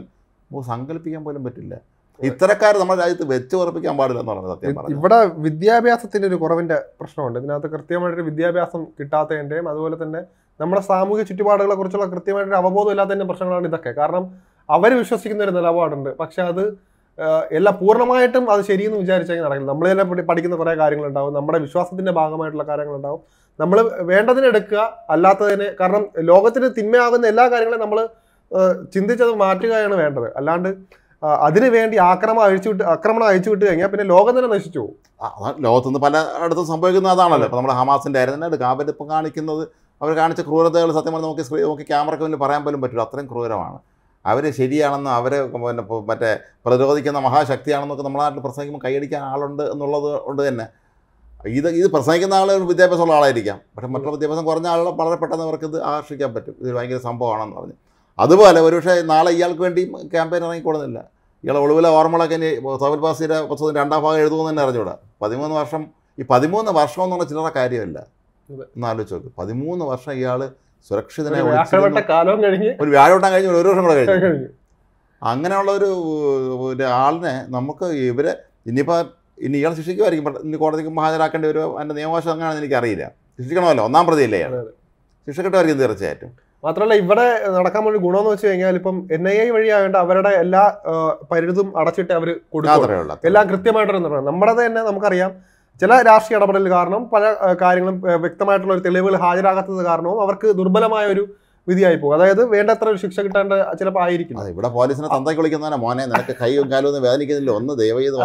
നമുക്ക് സങ്കല്പിക്കാൻ പോലും പറ്റില്ല. ഇത്തരക്കാർ നമ്മുടെ രാജ്യത്ത് വെച്ച് ഉറപ്പിക്കാൻ പാടില്ല എന്ന് പറയുന്നത് സത്യം പറഞ്ഞു. ഇവിടെ വിദ്യാഭ്യാസത്തിന്റെ ഒരു കുറവിന്റെ പ്രശ്നമുണ്ട്. ഇതിനകത്ത് കൃത്യമായിട്ടൊരു വിദ്യാഭ്യാസം കിട്ടാത്തതിന്റെയും അതുപോലെ തന്നെ നമ്മുടെ സാമൂഹിക ചുറ്റുപാടുകളെ കുറിച്ചുള്ള കൃത്യമായിട്ടൊരു അവബോധം ഇല്ലാത്തതിന്റെ പ്രശ്നങ്ങളാണ് ഇതൊക്കെ. കാരണം അവർ വിശ്വസിക്കുന്ന ഒരു നിലപാടുണ്ട്, പക്ഷെ അത് എല്ലാം പൂർണ്ണമായിട്ടും അത് ശരിയെന്ന് വിചാരിച്ചാൽ നടക്കില്ല. നമ്മൾ തന്നെ പഠിക്കുന്ന കുറേ കാര്യങ്ങളുണ്ടാവും, നമ്മുടെ വിശ്വാസത്തിന്റെ ഭാഗമായിട്ടുള്ള കാര്യങ്ങളുണ്ടാവും. നമ്മൾ വേണ്ടതിനെ എടുക്കുക, അല്ലാത്തതിനെ, കാരണം ലോകത്തിന് തിന്മയാകുന്ന എല്ലാ കാര്യങ്ങളും നമ്മൾ ചിന്തിച്ചത് മാറ്റുകയാണ് വേണ്ടത്. അല്ലാണ്ട് അതിനു വേണ്ടി ആക്രമണം അഴിച്ചു വിട്ട് ആക്രമണം അഴിച്ചു വിട്ട് കഴിഞ്ഞാൽ പിന്നെ ലോകം തന്നെ നശിച്ചു പോകും. ലോകത്തുനിന്ന് പലയിടത്തും സംഭവിക്കുന്ന അതാണല്ലോ. ഇപ്പം നമ്മുടെ ഹമാസിൻ്റെ ആയിരുന്നു എടുക്കുക, അവരിപ്പം കാണിക്കുന്നത്, അവർ കാണിച്ച ക്രൂരതകൾ സത്യം പറഞ്ഞാൽ നമുക്ക് നമുക്ക് ക്യാമറയ്ക്ക് മുന്നിൽ പറയാൻ പോലും പറ്റില്ല, അത്രയും ക്രൂരമാണ്. അവർ ശരിയാണെന്ന് അവരെ പിന്നെ മറ്റേ പ്രതിരോധിക്കുന്ന മഹാശക്തിയാണെന്നൊക്കെ നമ്മുടെ നാട്ടിൽ പ്രസംഗിക്കുമ്പോൾ കൈയടിക്കാൻ ആളുണ്ട് എന്നുള്ളത് കൊണ്ട് തന്നെ ഇത് ഇത് പ്രസംഗിക്കുന്ന ആൾ ഒരു വിദ്യാഭ്യാസമുള്ള ആളായിരിക്കാം, പക്ഷേ മറ്റുള്ള വിദ്യാഭ്യാസം കുറഞ്ഞ ആളുകൾ വളരെ പെട്ടെന്ന് അവർക്ക് ഇത് ആകർഷിക്കാൻ പറ്റും, ഇത് ഭയങ്കര സംഭവമാണെന്ന് പറഞ്ഞു. അതുപോലെ ഒരുപക്ഷെ നാളെ ഇയാൾക്ക് വേണ്ടി ക്യാമ്പയിൻ ഇറങ്ങിക്കൊള്ളുന്നില്ല. ഇയാളെ ഒളിവിലെ ഓർമ്മകളൊക്കെ ഇനി സൗബിൽ ബാസിയുടെ പുസ്തകത്തിൻ്റെ രണ്ടാം ഭാഗം എഴുതുമെന്ന് തന്നെ അറിഞ്ഞൂടാ. പതിമൂന്ന് വർഷം ഈ പതിമൂന്ന് വർഷം എന്ന് പറഞ്ഞാൽ ചില്ലറ കാര്യമല്ല എന്ന് ആലോചിച്ച് നോക്ക്. പതിമൂന്ന് വർഷം ഇയാൾ സുരക്ഷിതനെ ഒരു വ്യാഴവട്ടം കഴിഞ്ഞ് ഒരു വർഷം കൂടെ കഴിഞ്ഞു. അങ്ങനെയുള്ള ഒരു ആളിനെ നമുക്ക് ഇവരെ ഇനിയിപ്പോൾ ഇനി ഇയാൾ ശിക്ഷിക്കുമായിരിക്കും, ഇനി കോടതിക്ക് ഹാജരാക്കേണ്ടി വരും. അതിൻ്റെ നിയമവശം അങ്ങനെയാണെന്ന് എനിക്കറിയില്ല. ശിക്ഷിക്കണമല്ലോ, ഒന്നാം പ്രതിയല്ലേ ഇയാൾ, ശിക്ഷ കിട്ടുമായിരിക്കും തീർച്ചയായിട്ടും. മാത്രമല്ല ഇവിടെ നടക്കാൻ വേണ്ടി ഗുണമെന്ന് വെച്ച് കഴിഞ്ഞാൽ ഇപ്പം എൻ ഐ എ വഴിയാവേണ്ട അവരുടെ എല്ലാ പരുതും അടച്ചിട്ട് അവർ കൊടുക്കും, എല്ലാം കൃത്യമായിട്ടൊരു പറയണം. നമ്മുടെ തന്നെ നമുക്കറിയാം ചില രാഷ്ട്രീയ ഇടപെടൽ കാരണം പല കാര്യങ്ങളും വ്യക്തമായിട്ടുള്ള ഒരു തെളിവുകൾ ഹാജരാകാത്തത് കാരണവും അവർക്ക് ദുർബലമായ ഒരു വിധിയായി പോകും. അതായത് വേണ്ടത്ര ഒരു ശിക്ഷ കിട്ടേണ്ട ചിലപ്പോൾ ആയിരിക്കും. ഇവിടെ പോലീസിനെ തന്തയ്ക്ക് വിളിക്കുന്നവനെ മോനെ നിനക്ക് കൈയും കാലും ഒന്നും വേദനിക്കുന്നില്ല, ഒന്ന് ദയവീത്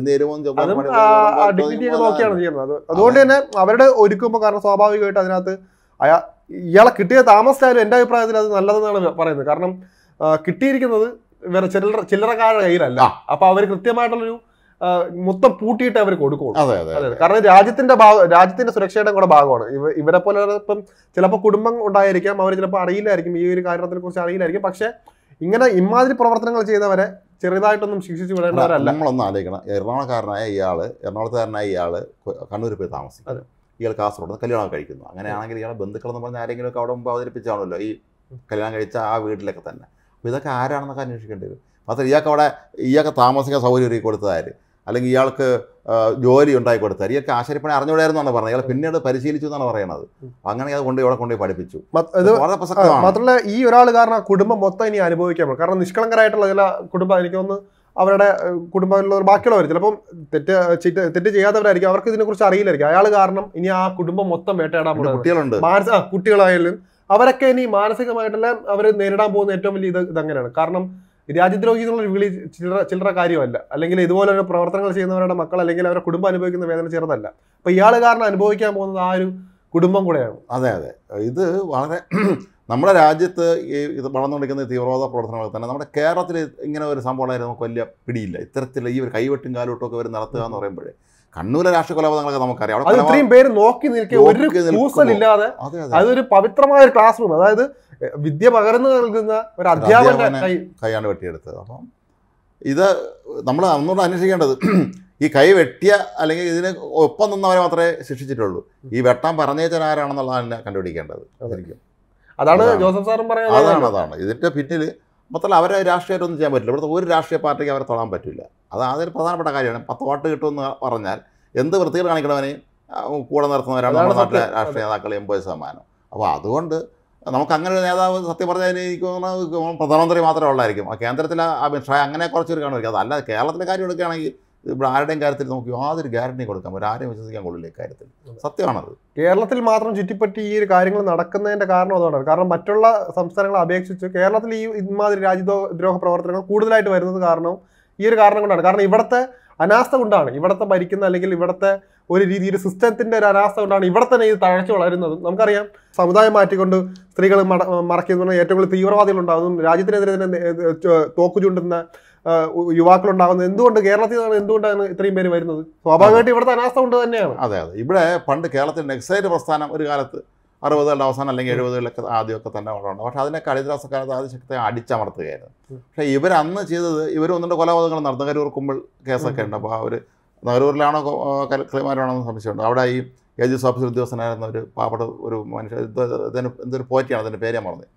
ഡിഗ്നിറ്റിയൊക്കെ നോക്കിയാണ് ചെയ്യുന്നത്. അതുകൊണ്ട് തന്നെ അവരുടെ ഒരുക്കുമ്പോൾ, കാരണം സ്വാഭാവികമായിട്ട് അതിനകത്ത് അയാ ഇയാളെ കിട്ടിയ താമസിച്ചാലും എൻ്റെ അഭിപ്രായത്തിൽ അത് നല്ലതെന്നാണ് പറയുന്നത്. കാരണം കിട്ടിയിരിക്കുന്നത് വേറെ ചില്ലറ ചില്ലറക്കാരുടെ കയ്യിലല്ല. അപ്പൊ അവർ കൃത്യമായിട്ടുള്ളൊരു മൊത്തം പൂട്ടിയിട്ട് അവർ കൊടുക്കും. അതെ, കാരണം രാജ്യത്തിന്റെ ഭാഗം രാജ്യത്തിന്റെ സുരക്ഷയുടെ കൂടെ ഭാഗമാണ്. ഇവ ഇവരെ പോലെ ഇപ്പം ചിലപ്പോൾ കുടുംബം ഉണ്ടായിരിക്കാം, അവർ ചിലപ്പോൾ അറിയില്ലായിരിക്കും, ഈ ഒരു കാര്യത്തിനെ കുറിച്ച് അറിയില്ലായിരിക്കും. പക്ഷെ ഇങ്ങനെ ഇമാതിരി പ്രവർത്തനങ്ങൾ ചെയ്തവരെ ചെറുതായിട്ടൊന്നും ശിക്ഷിച്ചു വിടേണ്ടവരല്ല. നമ്മളൊന്നും ആലോചിക്കണം. എറണാകുളക്കാരനായ ഇയാള് എറണാകുളത്തുകാരനായ ഇയാള് കണ്ണൂർ പോയി താമസിക്കും, ഇയാൾ കാസർഗോഡ് കല്യാണം കഴിക്കുന്നു. അങ്ങനെയാണെങ്കിൽ ഇയാളെ ബന്ധുക്കളെന്ന് പറഞ്ഞാൽ ആരെങ്കിലും ഒക്കെ അവിടെ മുമ്പ് അവതരിപ്പിച്ചാണല്ലോ ഈ കല്യാണം കഴിച്ച ആ വീട്ടിലൊക്കെ തന്നെ. അപ്പോൾ ഇതൊക്കെ ആരാണെന്നൊക്കെ അന്വേഷിക്കേണ്ടി വരും. മാത്രം ഇയാൾക്ക് അവിടെ ഇയാൾക്ക് താമസിക്കാൻ സൗകര്യം ഒരുക്കി കൊടുത്തതാര്, അല്ലെങ്കിൽ ഇയാൾക്ക് ജോലി ഉണ്ടാക്കി കൊടുത്താൽ ഇയാൾക്ക് ആശാരിപ്പണി അറിഞ്ഞുകൂടായിരുന്നാണ് പറഞ്ഞത്. ഇയാൾ പിന്നീട് പരിശീലിച്ചു എന്നാണ് പറയുന്നത്. അങ്ങനെ അത് കൊണ്ട് ഇവിടെ കൊണ്ടുപോയി പഠിപ്പിച്ചു. മാത്രമല്ല ഈ ഒരാൾ കാരണം കുടുംബം മൊത്തം ഇനി അനുഭവിക്കാൻ പറ്റും. കാരണം നിഷ്കളങ്കരായിട്ടുള്ള ചില കുടുംബം, എനിക്കൊന്ന് അവരുടെ കുടുംബത്തിലുള്ള ബാക്കിയുള്ളവർ ചിലപ്പം തെറ്റ് തെറ്റ് ചെയ്യാത്തവരായിരിക്കും, അവർക്ക് ഇതിനെക്കുറിച്ച് അറിയില്ലായിരിക്കും. അയാൾ കാരണം ഇനി ആ കുടുംബം മൊത്തം വേട്ടയാടാൻ പോകുന്നത് കുട്ടികളുണ്ട്, മാനസിക കുട്ടികളായാലും അവരൊക്കെ ഇനി മാനസികമായിട്ടെല്ലാം അവർ നേരിടാൻ പോകുന്ന ഏറ്റവും വലിയ ഇത് ഇതങ്ങനെയാണ്. കാരണം രാജ്യദ്രോഹി എന്നുള്ള വിളി ചില്ലറ ചില്ലറ കാര്യമല്ല, അല്ലെങ്കിൽ ഇതുപോലെ പ്രവർത്തനങ്ങൾ ചെയ്യുന്നവരുടെ മക്കൾ അല്ലെങ്കിൽ അവരുടെ കുടുംബം അനുഭവിക്കുന്ന വേദന ചെറുതല്ല. അപ്പൊ ഇയാൾ കാരണം അനുഭവിക്കാൻ പോകുന്നത് ആ ഒരു കുടുംബം കൂടെയാണ്. അതെ അതെ, ഇത് വളരെ നമ്മുടെ രാജ്യത്ത് ഈ ഇത് വളർന്നുകൊണ്ടിരിക്കുന്ന തീവ്രവാദ പ്രവർത്തനങ്ങൾ തന്നെ നമ്മുടെ കേരളത്തിൽ ഇങ്ങനെ ഒരു സംഭവമായിരുന്നു നമുക്ക് വലിയ പിടിയില്ല. ഇത്തരത്തിൽ ഈ ഒരു കൈവെട്ടും കാലുവെട്ടും ഒക്കെ അവർ നടത്തുക എന്ന് പറയുമ്പോഴേ കണ്ണൂരിലെ രാഷ്ട്രീയ കൊലപാതകങ്ങളൊക്കെ നമുക്കറിയാം. ഇത്രയും പേര് നോക്കി നിൽക്കുക ഒരു കൂസലില്ലാതെ, അതൊരു പവിത്രമായ ഒരു ക്ലാസ് റൂം, അതായത് വിദ്യ പകർന്നു നൽകുന്ന ഒരു അധ്യാപകനെ കൈയാണ് വെട്ടിയെടുത്തത്. അപ്പം ഇത് നമ്മൾ അന്നുകൊണ്ട് അന്വേഷിക്കേണ്ടത് ഈ കൈ വെട്ടിയ അല്ലെങ്കിൽ ഇതിന് ഒപ്പം നിന്നവരെ മാത്രമേ ശിക്ഷിച്ചിട്ടുള്ളൂ. ഈ വെട്ടാൻ പറഞ്ഞേച്ചാൽ ആരാണെന്നുള്ളതാണ് കണ്ടുപിടിക്കേണ്ടത്. അതാണ് ജോസഫ് സാറും പറയുന്നത്. അതാണ് അതാണ് ഇതിൻ്റെ പിന്നിൽ മൊത്തം അവരെ രാഷ്ട്രീയമായിട്ടൊന്നും ചെയ്യാൻ പറ്റില്ല. ഇവിടുത്തെ ഒരു രാഷ്ട്രീയ പാർട്ടിക്ക് അവരെ തൊടാൻ പറ്റില്ല. അത് അതൊരു പ്രധാനപ്പെട്ട കാര്യമാണ്. പത്ത് വോട്ട് കിട്ടുമെന്ന് പറഞ്ഞാൽ എന്ത് വൃത്തികൾ കാണിക്കണവനെയും കൂടെ നിർത്തുന്നവരാണ് നമ്മുടെ നാട്ടിലെ രാഷ്ട്രീയ നേതാക്കൾ എൺപത് ശതമാനം. അപ്പോൾ അതുകൊണ്ട് നമുക്ക് അങ്ങനെ ഒരു നേതാവ് സത്യം പറഞ്ഞാൽ എനിക്ക് തോന്നുന്നത് പ്രധാനമന്ത്രി മാത്രമേ ഉള്ളായിരിക്കും. ആ കേന്ദ്രത്തിൽ അമിത് ഷാ അങ്ങനെ കുറച്ചൊരു കാണുമായിരിക്കും. അതല്ല കേരളത്തിലെ കാര്യം എടുക്കുകയാണെങ്കിൽ ഇവിടെ ആരുടെയും കാര്യത്തിൽ നമുക്ക് യാതൊരു ഗ്യാരണ്ടി കൊടുക്കാൻ പറ്റും, ആരെയും വിശ്വസിക്കാൻ കൊള്ളില്ല ഇക്കാര്യത്തിൽ. സത്യമാണത്. കേരളത്തിൽ മാത്രം ചുറ്റിപ്പറ്റി ഈ ഒരു കാര്യങ്ങൾ നടക്കുന്നതിന്റെ കാരണം അതാണ്. കാരണം മറ്റുള്ള സംസ്ഥാനങ്ങളെ അപേക്ഷിച്ച് കേരളത്തിൽ ഈ ഇമാതിരി രാജ്യദ്രോഹ പ്രവർത്തനങ്ങൾ കൂടുതലായിട്ട് വരുന്നത് കാരണം ഈ ഒരു കാരണം കൊണ്ടാണ്. കാരണം ഇവിടുത്തെ അനാസ്ഥ കൊണ്ടാണ്, ഇവിടുത്തെ ഭരിക്കുന്ന അല്ലെങ്കിൽ ഇവിടുത്തെ ഒരു രീതിയിൽ സിസ്റ്റത്തിന്റെ ഒരു അനാസ്ഥ കൊണ്ടാണ് ഇവിടെ തന്നെ ഇത് തഴച്ചു വളരുന്നത്. നമുക്കറിയാം, സമുദായം മാറ്റിക്കൊണ്ട് സ്ത്രീകൾ മട മറക്കുന്ന ഏറ്റവും കൂടുതൽ തീവ്രവാദികൾ ഉണ്ടാകുന്നതും രാജ്യത്തിനെതിരെ തന്നെ തോക്കു ചൂണ്ടുന്ന യുവാക്കളുണ്ടാകുന്നത് എന്തുകൊണ്ട് കേരളത്തിൽ നിന്നാണ്, എന്തുകൊണ്ടാണ് ഇത്രയും പേര് വരുന്നത്? സ്വാഭാവികമായിട്ട് ഇവിടുത്തെ അനാസ്ഥ കൊണ്ട് തന്നെയാണ്. അതെ അതെ, ഇവിടെ പണ്ട് കേരളത്തിൽ നെക്സൈറ്റ് പ്രസ്ഥാനം ഒരു കാലത്ത് അറുപതുകളുടെ അവസാനം അല്ലെങ്കിൽ എഴുപതുകളിലൊക്കെ ആദ്യമൊക്കെ തന്നെ വളർന്നു. പക്ഷേ അതിനൊക്കെ അടിയന്തരാവസ്ഥക്കാലത്ത് ആദ്യശക്തിയെ അടിച്ചമർത്തുകയായിരുന്നു. പക്ഷേ ഇവരന്ന് ചെയ്തത് ഇവർ ഒന്നിൻ്റെ കൊലപാതകങ്ങൾ നടന്നു. നഗരൂർ കുമ്പിൾ കേസൊക്കെ ഉണ്ട്. അപ്പോൾ അവർ നഗരൂരിലാണോ കലക്ടർമാരാണോ സംശയമുണ്ട്. അവിടെ ഈ ഏജൻസി ഓഫീസർ ഉദ്യോഗസ്ഥനായിരുന്ന ഒരു പാവപ്പെട്ട ഒരു മനുഷ്യ ഇതിന് എന്തൊരു പോറ്റിയാണ്, അതിൻ്റെ പേര് ഞാൻ പറഞ്ഞത്.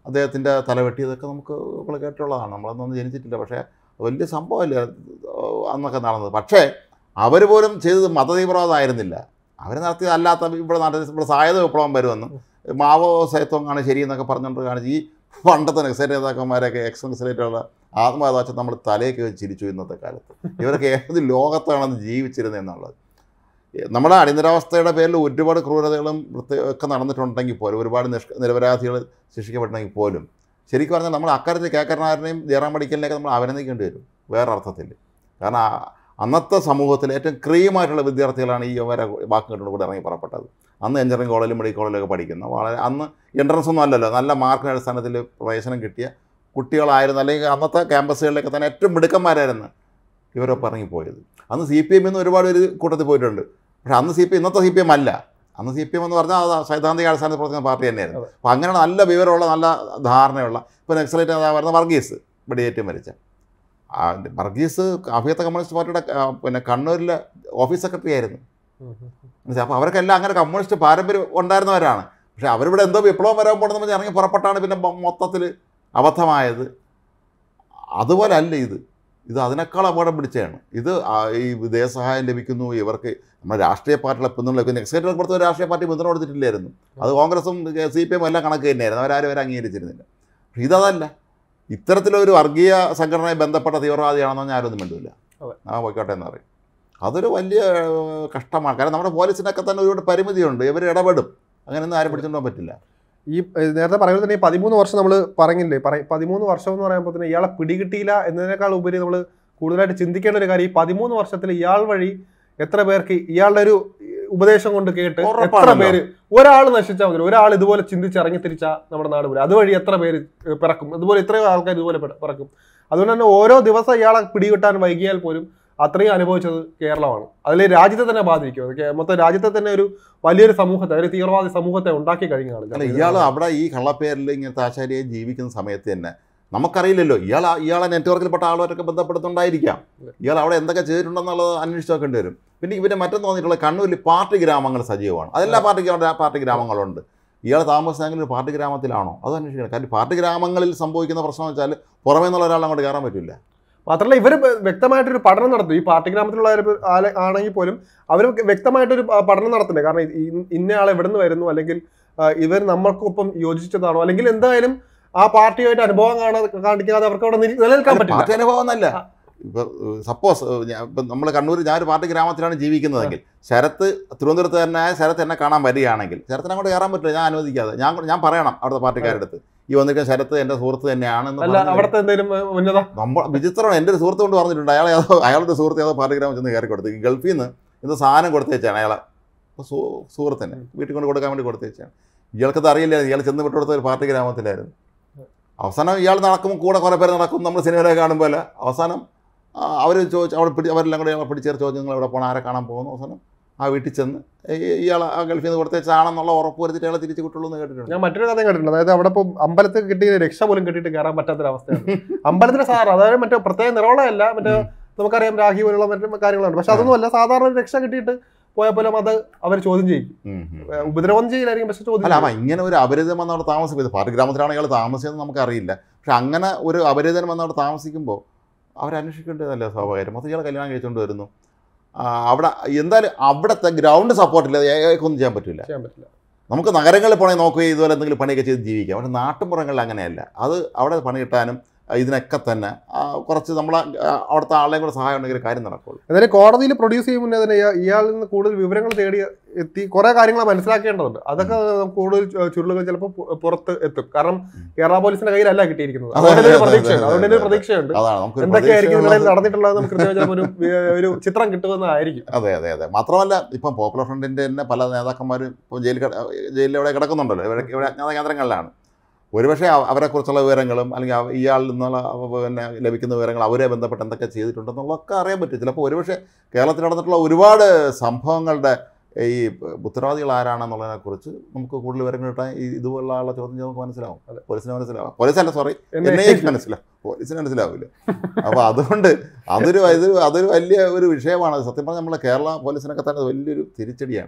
അദ്ദേഹത്തിൻ്റെ തലവെട്ടിയതൊക്കെ നമുക്ക് ഇപ്പോൾ കേട്ടുള്ളതാണ്. നമ്മളതൊന്നും ജനിച്ചിട്ടില്ല. പക്ഷേ വലിയ സംഭവമല്ല അന്നൊക്കെ നടന്നത്. പക്ഷേ അവർ പോലും ചെയ്തത് മതതീവ്രവാദമായിരുന്നില്ല. അവർ നടത്തിയത് അല്ലാത്ത ഇവിടെ നാട്ടിൽ ഇവിടെ സായുധ വിപ്ലവം വരുമെന്ന് മാവോ സൈത്വമാണ് ശരിയെന്നൊക്കെ പറഞ്ഞുകൊണ്ട് കാണിച്ച് ഈ പണ്ടത്തെ നക്സലേറ്റ് നേതാക്കന്മാരൊക്കെ എക്സ് നക്സലേറ്റുള്ള ആത്മകഥാശം നമ്മൾ തലയൊക്കെ ചിരിച്ചു ഇന്നത്തെ കാലത്ത്. ഇവരൊക്കെ ഏത് ലോകത്താണെന്ന് ജീവിച്ചിരുന്നത് എന്നുള്ളത്. നമ്മുടെ അടിയന്തരാവസ്ഥയുടെ പേരിൽ ഒരുപാട് ക്രൂരതകളും ഒക്കെ നടന്നിട്ടുണ്ടെങ്കിൽ പോലും ഒരുപാട് നിഷ്ക നിരപരാധികൾ ശിക്ഷിക്കപ്പെട്ടിട്ടുണ്ടെങ്കിൽ പോലും ശരിക്കും പറഞ്ഞാൽ നമ്മൾ അക്കാര്യത്തിൽ കെ കരുണാകരനെയും ജയറാം പഠിക്കലിനെയൊക്കെ നമ്മൾ അഭിനന്ദിക്കേണ്ടി വരും വേറൊരർത്ഥത്തിൽ. കാരണം അന്നത്തെ സമൂഹത്തിൽ ഏറ്റവും ക്രീമായിട്ടുള്ള വിദ്യാർത്ഥികളാണ് ഈ വരെ വാക്ക് കേട്ടുകൊണ്ട് കൂടെ ഇറങ്ങി പുറപ്പെട്ടത്. അന്ന് എഞ്ചിനീയറിംഗ് കോളേജിലും മെഡിക്കൽ കോളേജിലൊക്കെ പഠിക്കുന്ന വളരെ അന്ന് എൻട്രൻസ് ഒന്നും അല്ലല്ലോ, നല്ല മാർക്കിൻ്റെ അടിസ്ഥാനത്തിൽ പ്രവേശനം കിട്ടിയ കുട്ടികളായിരുന്നു. അല്ലെങ്കിൽ അന്നത്തെ ക്യാമ്പസുകളിലൊക്കെ തന്നെ ഏറ്റവും മിടുക്കന്മാരായിരുന്നു ഇവരൊപ്പം ഇറങ്ങിപ്പോയത്. അന്ന് സി പി എമ്മിൽ നിന്ന് ഒരുപാട് ഒരു കൂട്ടത്തിൽ പോയിട്ടുണ്ട്. പക്ഷേ അന്ന് സി പി ഇന്നത്തെ സി പി എം അല്ല. അന്ന് സി പി എം എന്ന് പറഞ്ഞാൽ അത് സൈദ്ധാന്തിക അടിസ്ഥാനത്തിൽ പ്രവർത്തിക്കുന്ന പാർട്ടി തന്നെയായിരുന്നു. അപ്പോൾ അങ്ങനെ നല്ല വിവരമുള്ള നല്ല ധാരണയുള്ള ഇപ്പോൾ നക്സലേറ്റ് നേതാവായിരുന്ന വർഗീസ് വെടിയേറ്റ് മരിച്ച വർഗീസ് അഭിയത്ത കമ്മ്യൂണിസ്റ്റ് പാർട്ടിയുടെ പിന്നെ കണ്ണൂരിലെ ഓഫീസ് സെക്രട്ടറി ആയിരുന്നു. അപ്പോൾ അവർക്കെല്ലാം അങ്ങനെ കമ്മ്യൂണിസ്റ്റ് പാരമ്പര്യം ഉണ്ടായിരുന്നവരാണ്. പക്ഷേ അവരിവിടെ എന്തോ വിപ്ലവം വരാൻ പോകണമെന്ന് പറഞ്ഞ് ഇറങ്ങി പുറപ്പെട്ടാണ് പിന്നെ മൊത്തത്തിൽ അബദ്ധമായത്. അതുപോലെ അല്ല ഇത്. ഇത് അതിനേക്കാൾ അപകടം പിടിച്ചതാണ്. ഇത് ഈ ദേശസഹായം ലഭിക്കുന്നു ഇവർക്ക്. നമ്മുടെ രാഷ്ട്രീയ പാർട്ടികളെ പിന്തുണ നക്സലേറ്റുകൾ പുറത്ത് ഒരു രാഷ്ട്രീയ പാർട്ടി പിന്തുണ കൊടുത്തിട്ടില്ലായിരുന്നു. അത് കോൺഗ്രസും സി പി എം എല്ലാം കണക്ക് തന്നെയായിരുന്നു. അവരാരും അവരെ അംഗീകരിച്ചിരുന്നില്ല. പക്ഷേ ഇതല്ല. ഇത്തരത്തിലൊരു വർഗീയ സംഘടനയെ ബന്ധപ്പെട്ട തീവ്രവാദിയാണെന്ന് ഞാൻ ആരൊന്നും വേണ്ടില്ല. ആ പോയിക്കോട്ടെ എന്ന് പറയും. അതൊരു വലിയ കഷ്ടമാണ്. കാരണം നമ്മുടെ പോലീസിനൊക്കെ തന്നെ ഒരുപാട് പരിമിതിയുണ്ട്. ഇവർ ഇടപെടും. അങ്ങനെയൊന്നും ആരും പിടിച്ചുകൊണ്ടുപോകാൻ പറ്റില്ല. ഈ നേരത്തെ പറയുമ്പോൾ തന്നെ ഈ പതിമൂന്ന് വർഷം നമ്മൾ പറഞ്ഞില്ലേ, പറ പതിമൂന്ന് വർഷം എന്ന് പറയുമ്പോൾ തന്നെ ഇയാളെ പിടികിട്ടിയില്ല എന്നതിനേക്കാൾ ഉപരി നമ്മൾ കൂടുതലായിട്ട് ചിന്തിക്കേണ്ട ഒരു കാര്യം ഈ പതിമൂന്ന് വർഷത്തിൽ ഇയാൾ വഴി എത്ര പേർക്ക് ഇയാളുടെ ഒരു ഉപദേശം കൊണ്ട് കേട്ട് എത്ര പേര് ഒരാൾ നശിച്ചാൽ മതി, ഒരാൾ ഇതുപോലെ ചിന്തിച്ചിറങ്ങി തിരിച്ചാൽ നമ്മുടെ നാട് പോലെ അതുവഴി എത്ര പേര് പിറക്കും, അതുപോലെ എത്രയോ ആൾക്കാർ ഇതുപോലെ പിറക്കും. അതുകൊണ്ട് തന്നെ ഓരോ ദിവസം ഇയാളെ പിടികിട്ടാൻ വൈകിയാൽ പോലും അത്രയും അനുഭവിച്ചത് കേരളമാണ്. അതിൽ രാജ്യത്തെ തന്നെ ബാധിക്കും. മൊത്തം രാജ്യത്തെ തന്നെ ഒരു വലിയൊരു സമൂഹത്തെ, ഒരു തീവ്രവാദി സമൂഹത്തെ ഉണ്ടാക്കി കഴിഞ്ഞാണ്. അല്ല, ഇയാൾ അവിടെ ഈ കള്ളപ്പേരിൽ ഇങ്ങനത്തെ ആശാരിയെ ജീവിക്കുന്ന സമയത്ത് തന്നെ നമുക്കറിയില്ലല്ലോ ഇയാൾ ഇയാളെ നെറ്റ്വർക്കിൽപ്പെട്ട ആളുമാരൊക്കെ ബന്ധപ്പെടുത്തുണ്ടായിരിക്കാം. ഇയാൾ അവിടെ എന്തൊക്കെ ചെയ്തിട്ടുണ്ടെന്നുള്ളത് അന്വേഷിച്ച് നോക്കേണ്ടി വരും. പിന്നെ ഇവരെ മറ്റൊന്ന് തോന്നിയിട്ടുള്ള കണ്ണൂരിൽ പാർട്ടി ഗ്രാമങ്ങൾ സജീവമാണ്. അതെല്ലാ പാർട്ടി പാർട്ടി ഗ്രാമങ്ങളുണ്ട്. ഇയാൾ താമസിച്ചെങ്കിൽ ഒരു പാർട്ടി ഗ്രാമത്തിലാണോ അത് അന്വേഷിക്കണം. കാരണം പാർട്ടി ഗ്രാമങ്ങളിൽ സംഭവിക്കുന്ന പ്രശ്നം എന്ന് വെച്ചാൽ പുറമേ നിന്നുള്ള ഒരാൾ അങ്ങോട്ട് കയറാൻ പറ്റില്ല. മാത്രമല്ല ഇവർ വ്യക്തമായിട്ടൊരു പഠനം നടത്തും. ഈ പാർട്ടി ഗ്രാമത്തിലുള്ള ആണെങ്കിൽ പോലും അവർ വ്യക്തമായിട്ടൊരു പഠനം നടത്തുന്നത്. കാരണം ഇന്നയാൾ എവിടെ നിന്ന് വരുന്നു, അല്ലെങ്കിൽ ഇവർ നമ്മൾക്കൊപ്പം യോജിച്ചതാണോ, അല്ലെങ്കിൽ എന്തായാലും ആ പാർട്ടിയായിട്ട് അനുഭവം കാണാതെ കാണിക്കാതെ അവർക്ക് അവിടെ നിലനിൽക്കാൻ പറ്റില്ല. പാർട്ടി അനുഭവം എന്നല്ല. ഇപ്പോൾ സപ്പോസ് ഇപ്പം നമ്മൾ കണ്ണൂർ ഞാനൊരു പാർട്ടി ഗ്രാമത്തിലാണ് ജീവിക്കുന്നതെങ്കിൽ ശരത്ത് തിരുവനന്തപുരത്ത് തന്നെ ശരത്ത് എന്നെ കാണാൻ വരികയാണെങ്കിൽ ശരത്തിന് അങ്ങോട്ട് കയറാൻ പറ്റില്ല. ഞാൻ അനുവദിക്കാതെ ഞാൻ ഞാൻ പറയണം അവിടുത്തെ പാർട്ടിക്കാരുടെ അടുത്ത് ഈ വന്നിട്ട് ശരത്ത് എൻ്റെ സുഹൃത്ത് തന്നെയാണെന്ന്. അവിടുത്തെ എന്തെങ്കിലും നമ്മൾ വിചിത്രമാണ്. എൻ്റെ ഒരു സുഹൃത്ത് കൊണ്ട് പറഞ്ഞിട്ടുണ്ട്. അയാളെ ഏതോ അയാളുടെ സുഹൃത്ത് ഏതോ പാർട്ടി ഗ്രാമം ചെന്ന് കയറി കൊടുത്ത് ഗൾഫിൽ നിന്ന് ഇത് സാധനം കൊടുത്തേച്ചാണ് അയാളെ സുഹൃത്തിനെ വീട്ടിൽ കൊണ്ട് കൊടുക്കാൻ വേണ്ടി കൊടുത്തേച്ചാണ്. ഇയാൾക്കത് അറിയില്ല. ഇയാൾ ചെന്ന് വിട്ടുകൊടുത്ത ഒരു പാർട്ടി ഗ്രാമത്തിലായിരുന്നു. അവസാനം ഇയാൾ നടക്കുമ്പോൾ കൂടെ കുറേ പേര് നടക്കും. നമ്മൾ സിനിമയിലൊക്കെ കാണുമ്പോൾ അവസാനം അവർ ചോദിച്ചു അവിടെ പിടി അവരെല്ലാം കൂടെ ഇയാളെ പിടിച്ചേർ ചോദിച്ചു നിങ്ങൾ എവിടെ പോകണം, ആരെ കാണാൻ പോകുന്നു. അവസാനം ആ വീട്ടിൽ ചെന്ന് ഇയാൾ ആ ഗൾഫിൽ നിന്ന് കൊടുത്തേച്ചാണെന്നുള്ള ഉറപ്പ് വരുത്തിയിട്ട് അയാളെ തിരിച്ച് കിട്ടുള്ളൂ എന്ന് കേട്ടിട്ടുണ്ട്. ഞാൻ മറ്റൊരു കഥ കേട്ടിട്ടുണ്ട്. അതായത് അവിടെ ഇപ്പോൾ അമ്പലത്തിൽ കിട്ടിയ രക്ഷ പോലും കിട്ടിയിട്ട് കയറാൻ പറ്റാത്തൊരവസ്ഥയാണ്. അമ്പലത്തിലെ സാധാരണ അതായത് മറ്റേ പ്രത്യേക നിറവളയല്ല, മറ്റേ നമുക്കറിയാം രാഖി പോലുള്ള മറ്റു കാര്യങ്ങളുണ്ട്. പക്ഷെ അതൊന്നും അല്ല, സാധാരണ ഒരു രക്ഷ കിട്ടിയിട്ട് പോയാൽ പോലും അത് അവർ ചോദ്യം ചെയ്യും. ഉപദ്രവം ചെയ്യില്ലായിരിക്കും, പക്ഷെ ചോദ്യം അല്ല. അപ്പം ഇങ്ങനെ ഒരു അപരിചിതം വന്നവിടെ താമസിക്കുന്നത് പാർട്ടി ഗ്രാമത്തിലാണ് ഇയാൾ താമസിച്ചതെന്ന് നമുക്കറിയില്ല. പക്ഷെ അങ്ങനെ ഒരു അപരിചിതം വന്നവിടെ താമസിക്കുമ്പോൾ അവരന്വേഷിക്കേണ്ടതല്ലേ സ്വാഭാവികം. മൊത്തം ഇയാൾ കല്യാണം കഴിച്ചുകൊണ്ട് വരുന്നു. അവിടെ എന്തായാലും അവിടുത്തെ ഗ്രൗണ്ട് സപ്പോർട്ടില്ല, ഒന്നും ചെയ്യാൻ പറ്റില്ല. നമുക്ക് നഗരങ്ങളിൽ പോകണമെങ്കിൽ നോക്കുകയും ഇതുപോലെ എന്തെങ്കിലും പണിയൊക്കെ ചെയ്ത് ജീവിക്കാം. പക്ഷേ നാട്ടുമ്പുറങ്ങളിൽ അങ്ങനെയല്ല. അത് അവിടെ പണി കിട്ടാനും ഇതിനൊക്കെ തന്നെ കുറച്ച് നമ്മളെ അവിടുത്തെ ആളെയും കൂടെ സഹായം ഉണ്ടെങ്കിൽ കാര്യം നടക്കുള്ളൂ. എന്നാലും കോടതിയിൽ പ്രൊഡ്യൂസ് ചെയ്യുമ്പോൾ തന്നെ ഇയാളിൽ നിന്ന് കൂടുതൽ വിവരങ്ങൾ തേടി എത്തി കുറേ കാര്യങ്ങൾ മനസ്സിലാക്കേണ്ടതുണ്ട്. അതൊക്കെ കൂടുതൽ ചുരുളുകൾ ചിലപ്പോൾ പുറത്ത് എത്തും. കാരണം കേരള പോലീസിന്റെ കയ്യിലല്ല കിട്ടിയിരിക്കുന്നത്. അതുകൊണ്ട് പ്രതീക്ഷയുണ്ട് അതുകൊണ്ട് പ്രതീക്ഷയുണ്ട് എന്തൊക്കെയായിരിക്കും നിങ്ങളിൽ നടന്നിട്ടുള്ളത് നമുക്ക് കൃത്യമായി ഒരു ഒരു ചിത്രം കിട്ടുമെന്നായിരിക്കും. അതെ അതെ അതെ മാത്രമല്ല ഇപ്പം പോപ്പുലർ ഫ്രണ്ടിന്റെ തന്നെ പല നേതാക്കന്മാരും ഇപ്പോൾ ജയിൽ ജയിലിൽ എവിടെ കിടക്കുന്നുണ്ടല്ലോ, ഇവിടെ ഇവിടെ അജ്ഞാത കേന്ദ്രങ്ങളിലാണ്. ഒരുപക്ഷെ അവരെക്കുറിച്ചുള്ള വിവരങ്ങളും അല്ലെങ്കിൽ ഇയാളിൽ നിന്നുള്ള പിന്നെ ലഭിക്കുന്ന വിവരങ്ങൾ അവരെ ബന്ധപ്പെട്ട് എന്തൊക്കെ ചെയ്തിട്ടുണ്ടെന്നുള്ളതൊക്കെ അറിയാൻ പറ്റും. ചിലപ്പോൾ ഒരുപക്ഷെ കേരളത്തിൽ നടന്നിട്ടുള്ള ഒരുപാട് സംഭവങ്ങളുടെ ഈ ഉത്തരവാദികൾ ആരാണെന്നുള്ളതിനെക്കുറിച്ച് നമുക്ക് കൂടുതൽ വിവരങ്ങൾ കിട്ടാൻ ഈ ഇതുപോലുള്ള ആളെ ചോദ്യം ചെയ്ത് നമുക്ക് മനസ്സിലാവും. പോലീസിന് മനസ്സിലാവും. പോലീസല്ല സോറി എന്നെയും മനസ്സിലാവും. പോലീസിന് മനസ്സിലാവില്ല. അപ്പോൾ അതുകൊണ്ട് അതൊരു ഇത് അതൊരു വലിയ ഒരു വിഷയമാണ്. സത്യം പറഞ്ഞാൽ നമ്മളെ കേരള പോലീസിനൊക്കെ തന്നെ വലിയൊരു തിരിച്ചടിയാണ്.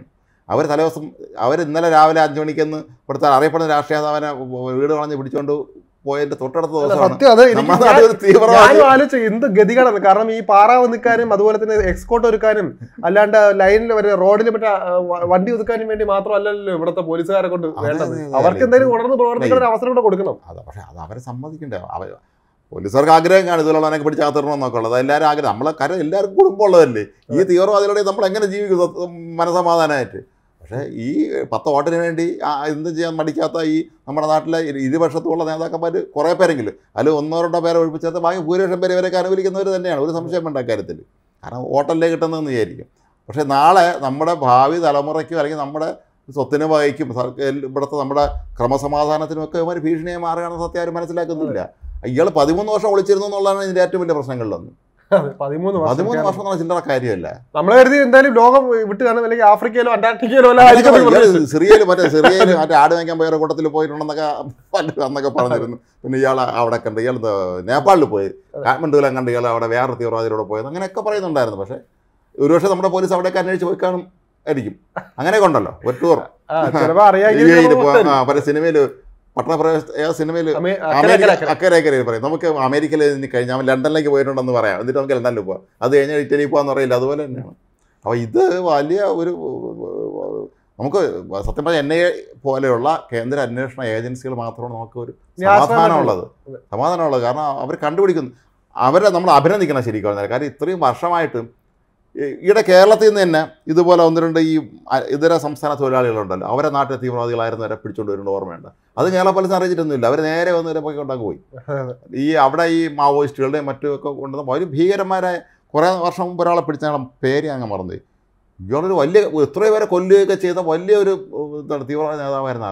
അവർ തലേദിവസം അവർ ഇന്നലെ രാവിലെ അഞ്ചു മണിക്കെന്ന് ഇവിടുത്തെ അറിയപ്പെടുന്ന രാഷ്ട്രീയ നേതാവിനെ വീട് കളഞ്ഞ് പിടിച്ചുകൊണ്ട് പോയതിന്റെ തൊട്ടടുത്ത ദിവസമാണ് ആലോചിച്ച എന്ത് ഗതികളാണ്. കാരണം ഈ പാറ ഒതുക്കാനും അതുപോലെ തന്നെ എക്സ്കോട്ട് ഒരുക്കാനും അല്ലാണ്ട് ലൈനിൽ വരെ റോഡിൽ മറ്റേ വണ്ടി ഒതുക്കാനും വേണ്ടി മാത്രമല്ലല്ലോ ഇവിടുത്തെ പോലീസുകാരെ കൊണ്ട് വേണ്ടത്. അവർക്ക് എന്തെങ്കിലും ഉണർന്ന് പ്രവർത്തിക്കുന്ന ഒരു അവസരം കൂടെ കൊടുക്കണം. അതെ, പക്ഷെ അത് അവരെ സമ്മതിക്കണ്ടേ. അവർ പോലീസുകാർക്ക് ആഗ്രഹം കാണും ഇതുള്ളവനൊക്കെ പിടിച്ച് അകത്തിടണമെന്നൊക്കെ ഉള്ളത്. എല്ലാവരും ആഗ്രഹം. നമ്മളെ കാര്യം എല്ലാവർക്കും കുടുംബമുള്ളതല്ലേ. ഈ തീവ്രവാദികളുടെ നമ്മൾ എങ്ങനെ ജീവിക്കും മനസമാധാനമായിട്ട്? പക്ഷേ ഈ പത്ത് വോട്ടിന് വേണ്ടി എന്തും ചെയ്യാൻ മടിക്കാത്ത ഈ നമ്മുടെ നാട്ടിലെ ഇരുപക്ഷത്തുള്ള നേതാക്കന്മാർ കുറേ പേരെങ്കിലും അതിൽ ഒന്നോ രണ്ടോ പേരെ ഒഴിപ്പിച്ചാൽ ബാക്കി ഭൂരിപക്ഷം പേര് ഇവരൊക്കെ അനുകൂലിക്കുന്നവർ തന്നെയാണ്. ഒരു സംശയം വേണ്ട കാര്യത്തിൽ. കാരണം വോട്ടല്ലേ കിട്ടുന്നതെന്ന് വിചാരിക്കും. പക്ഷേ നാളെ നമ്മുടെ ഭാവി തലമുറയ്ക്കും അല്ലെങ്കിൽ നമ്മുടെ സ്വത്തിന് വകയ്ക്കും ഇവിടുത്തെ നമ്മുടെ ക്രമസമാധാനത്തിനുമൊക്കെ ഇവർ ഭീഷണിയെ മാറുകയാണെന്ന് സത്യം ആരും മനസ്സിലാക്കുന്നില്ല. ഇയാൾ പതിമൂന്ന് വർഷം ഒളിച്ചിരുന്നു എന്നുള്ളതാണ് ഇതിൻ്റെ ഏറ്റവും വലിയ പ്രശ്നങ്ങളിലൊന്നും. പതിമൂന്ന് പതിമൂന്ന് വർഷം എന്ന് പറഞ്ഞാൽ ചില്ലറ കാര്യമല്ല. നമ്മളെ കരുതി എന്തായാലും ലോകം വിട്ട് കാണും, അല്ലെങ്കിൽ ആഫ്രിക്കയിലോ അന്റാർട്ടിക്കയിലോ സിറിയയിൽ മറ്റേ സിറിയയിൽ മറ്റേ ആട് വാങ്ങിക്കാൻ പോയ കൂട്ടത്തിൽ പോയിട്ടുണ്ടെന്നൊക്കെ അന്നൊക്കെ പറഞ്ഞിരുന്നു. പിന്നെ ഇയാൾ അവിടെ കണ്ട് ഇയാൾ നേപ്പാളിൽ പോയി കാഠ്മണ്ഡുവിലും കണ്ട് ഇയാൾ അവിടെ വേറെ തീവ്രവാദികളോട് പോയത് അങ്ങനെയൊക്കെ പറയുന്നുണ്ടായിരുന്നു. പക്ഷേ ഒരുപക്ഷെ നമ്മുടെ പോലീസ് അവിടെയൊക്കെ അന്വേഷിച്ച് പോയി കാണും ആയിരിക്കും. അങ്ങനെയൊക്കെ ഉണ്ടല്ലോ ഒരു ടൂർ പല സിനിമയിൽ പട്ടണപ്രവേശ ഏത് സിനിമയിൽ അക്കരക്കരയിൽ പറയും. നമുക്ക് അമേരിക്കയിൽ നിന്ന് കഴിഞ്ഞാൽ ലണ്ടനിലേക്ക് പോയിട്ടുണ്ടെന്ന് പറയാം, എന്നിട്ട് നമുക്ക് ലണ്ടനിൽ പോകാം, അത് കഴിഞ്ഞാൽ ഇറ്റലി പോകാന്ന് പറയില്ല. അതുപോലെ തന്നെയാണ്. അപ്പോൾ ഇത് വലിയ ഒരു നമുക്ക് സത്യം പറഞ്ഞാൽ എൻ ഐ എ പോലെയുള്ള കേന്ദ്ര അന്വേഷണ ഏജൻസികൾ മാത്രമാണ് നമുക്ക് ഒരു സമാധാനമുള്ളത് സമാധാനമുള്ളത് കാരണം അവർ കണ്ടുപിടിക്കുന്നു. അവരെ നമ്മൾ അഭിനന്ദിക്കണം ശരിക്കും. കാര്യം ഇത്രയും വർഷമായിട്ട് ഈയിടെ കേരളത്തിൽ നിന്ന് തന്നെ ഇതുപോലെ ഒന്ന് രണ്ട് ഈ ഇതര സംസ്ഥാന തൊഴിലാളികളുണ്ടല്ലോ, അവരെ നാട്ടിലെ തീവ്രവാദികളായിരുന്നവരെ പിടിച്ചുകൊണ്ട് വരുന്ന ഓർമ്മയുണ്ട്. അത് കേരള പോലീസ് അറിയിച്ചിട്ടൊന്നുമില്ല. അവർ നേരെ വന്ന് ഇവരെ പോയി കൊണ്ടങ്ങ് പോയി. ഈ അവിടെ ഈ മാവോയിസ്റ്റുകളുടെയും മറ്റുമൊക്കെ കൊണ്ടുവന്ന ഒരു ഭീകരന്മാരായ കുറേ വർഷം മുമ്പ് ഒരാളെ പിടിച്ചാൽ പേര് അങ്ങ് മറന്നു. ഇയാളൊരു വലിയ എത്രയോ പേരെ കൊല്ലുകയൊക്കെ ചെയ്ത വലിയൊരു തീവ്രവാദ നേതാവായിരുന്ന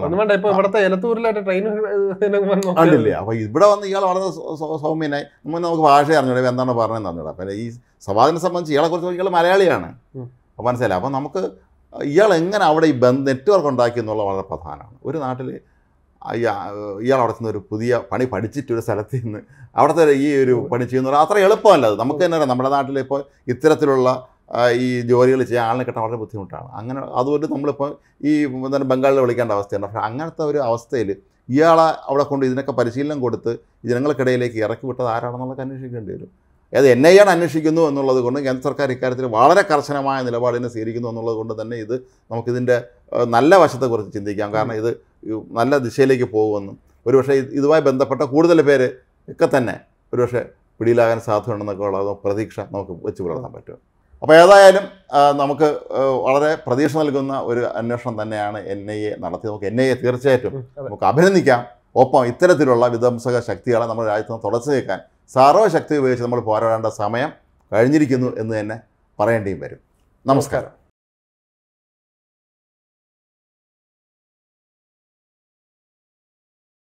ആളാണ്. അപ്പോൾ ഇവിടെ വന്ന് ഇയാൾ വളരെ സൗമ്യനായി നമ്മൾ നമുക്ക് ഭാഷ അറിഞ്ഞൂടെ എന്താണ് പറഞ്ഞതെന്ന് അറിഞ്ഞൂടാ. അപ്പം ഈ സവാദിനെ സംബന്ധിച്ച് ഇയാളെ കുറിച്ച് ഇയാൾ മലയാളിയാണ്. അപ്പോൾ മനസ്സിലായി. അപ്പം നമുക്ക് ഇയാൾ എങ്ങനെ അവിടെ ഈ ബന്ധ നെറ്റ്വർക്ക് ഉണ്ടാക്കി എന്നുള്ളത് വളരെ പ്രധാനമാണ്. ഒരു നാട്ടിൽ ഇയാൾ അവിടെ നിന്ന് ഒരു പുതിയ പണി പഠിച്ചിട്ട് ഒരു സ്ഥലത്ത് നിന്ന് അവിടുത്തെ ഈ ഒരു പണി ചെയ്യുന്നത് അത്ര എളുപ്പമല്ല. അത് നമുക്ക് തന്നെ അറിയാം. നമ്മുടെ നാട്ടിൽ ഇപ്പോൾ ഇത്തരത്തിലുള്ള ഈ ജോലികൾ ചെയ്യാൻ ആളിനെ കിട്ടാൻ വളരെ ബുദ്ധിമുട്ടാണ്. അങ്ങനെ അതുകൊണ്ട് നമ്മളിപ്പോൾ ഈ എന്താണ് ബംഗാളിൽ വിളിക്കേണ്ട അവസ്ഥയാണ്. പക്ഷേ അങ്ങനത്തെ ഒരു അവസ്ഥയിൽ ഇയാളെ അവിടെ കൊണ്ട് ഇതിനൊക്കെ പരിശീലനം കൊടുത്ത് ജനങ്ങൾക്കിടയിലേക്ക് ഇറക്കി വിട്ടത് ആരാണെന്നുള്ളത് അന്വേഷിക്കേണ്ടി വരും. അത് എൻ ഐ ആണ് അന്വേഷിക്കുന്നു എന്നുള്ളത് കൊണ്ട് കേന്ദ്ര സർക്കാർ ഇക്കാര്യത്തിൽ വളരെ കർശനമായ നിലപാടിനെ സ്വീകരിക്കുന്നു എന്നുള്ളത് കൊണ്ട് തന്നെ ഇത് നമുക്കിതിൻ്റെ നല്ല വശത്തെക്കുറിച്ച് ചിന്തിക്കാം. കാരണം ഇത് നല്ല ദിശയിലേക്ക് പോകുമെന്നും ഒരുപക്ഷെ ഇതുമായി ബന്ധപ്പെട്ട കൂടുതൽ പേര് ഒക്കെ തന്നെ ഒരുപക്ഷെ പിടിയിലാകാൻ സാധ്യതയുണ്ടെന്നൊക്കെ ഉള്ള പ്രതീക്ഷ നമുക്ക് വെച്ച് പുലർത്താൻ പറ്റും. അപ്പോൾ ഏതായാലും നമുക്ക് വളരെ പ്രതീക്ഷ നൽകുന്ന ഒരു അന്വേഷണം തന്നെയാണ് എൻ ഐ എ നടത്തി. നമുക്ക് എൻ ഐ എ തീർച്ചയായിട്ടും നമുക്ക് അഭിനന്ദിക്കാം. ഒപ്പം ഇത്തരത്തിലുള്ള വിധ്വംസക ശക്തികളെ നമ്മുടെ രാജ്യത്ത് നിന്ന് തുടച്ചു നീക്കാൻ സർവ്വശക്തി ഉപയോഗിച്ച് നമ്മൾ പോരാടേണ്ട സമയം കഴിഞ്ഞിരിക്കുന്നു എന്ന് തന്നെ പറയേണ്ടിയും വരും. നമസ്കാരം.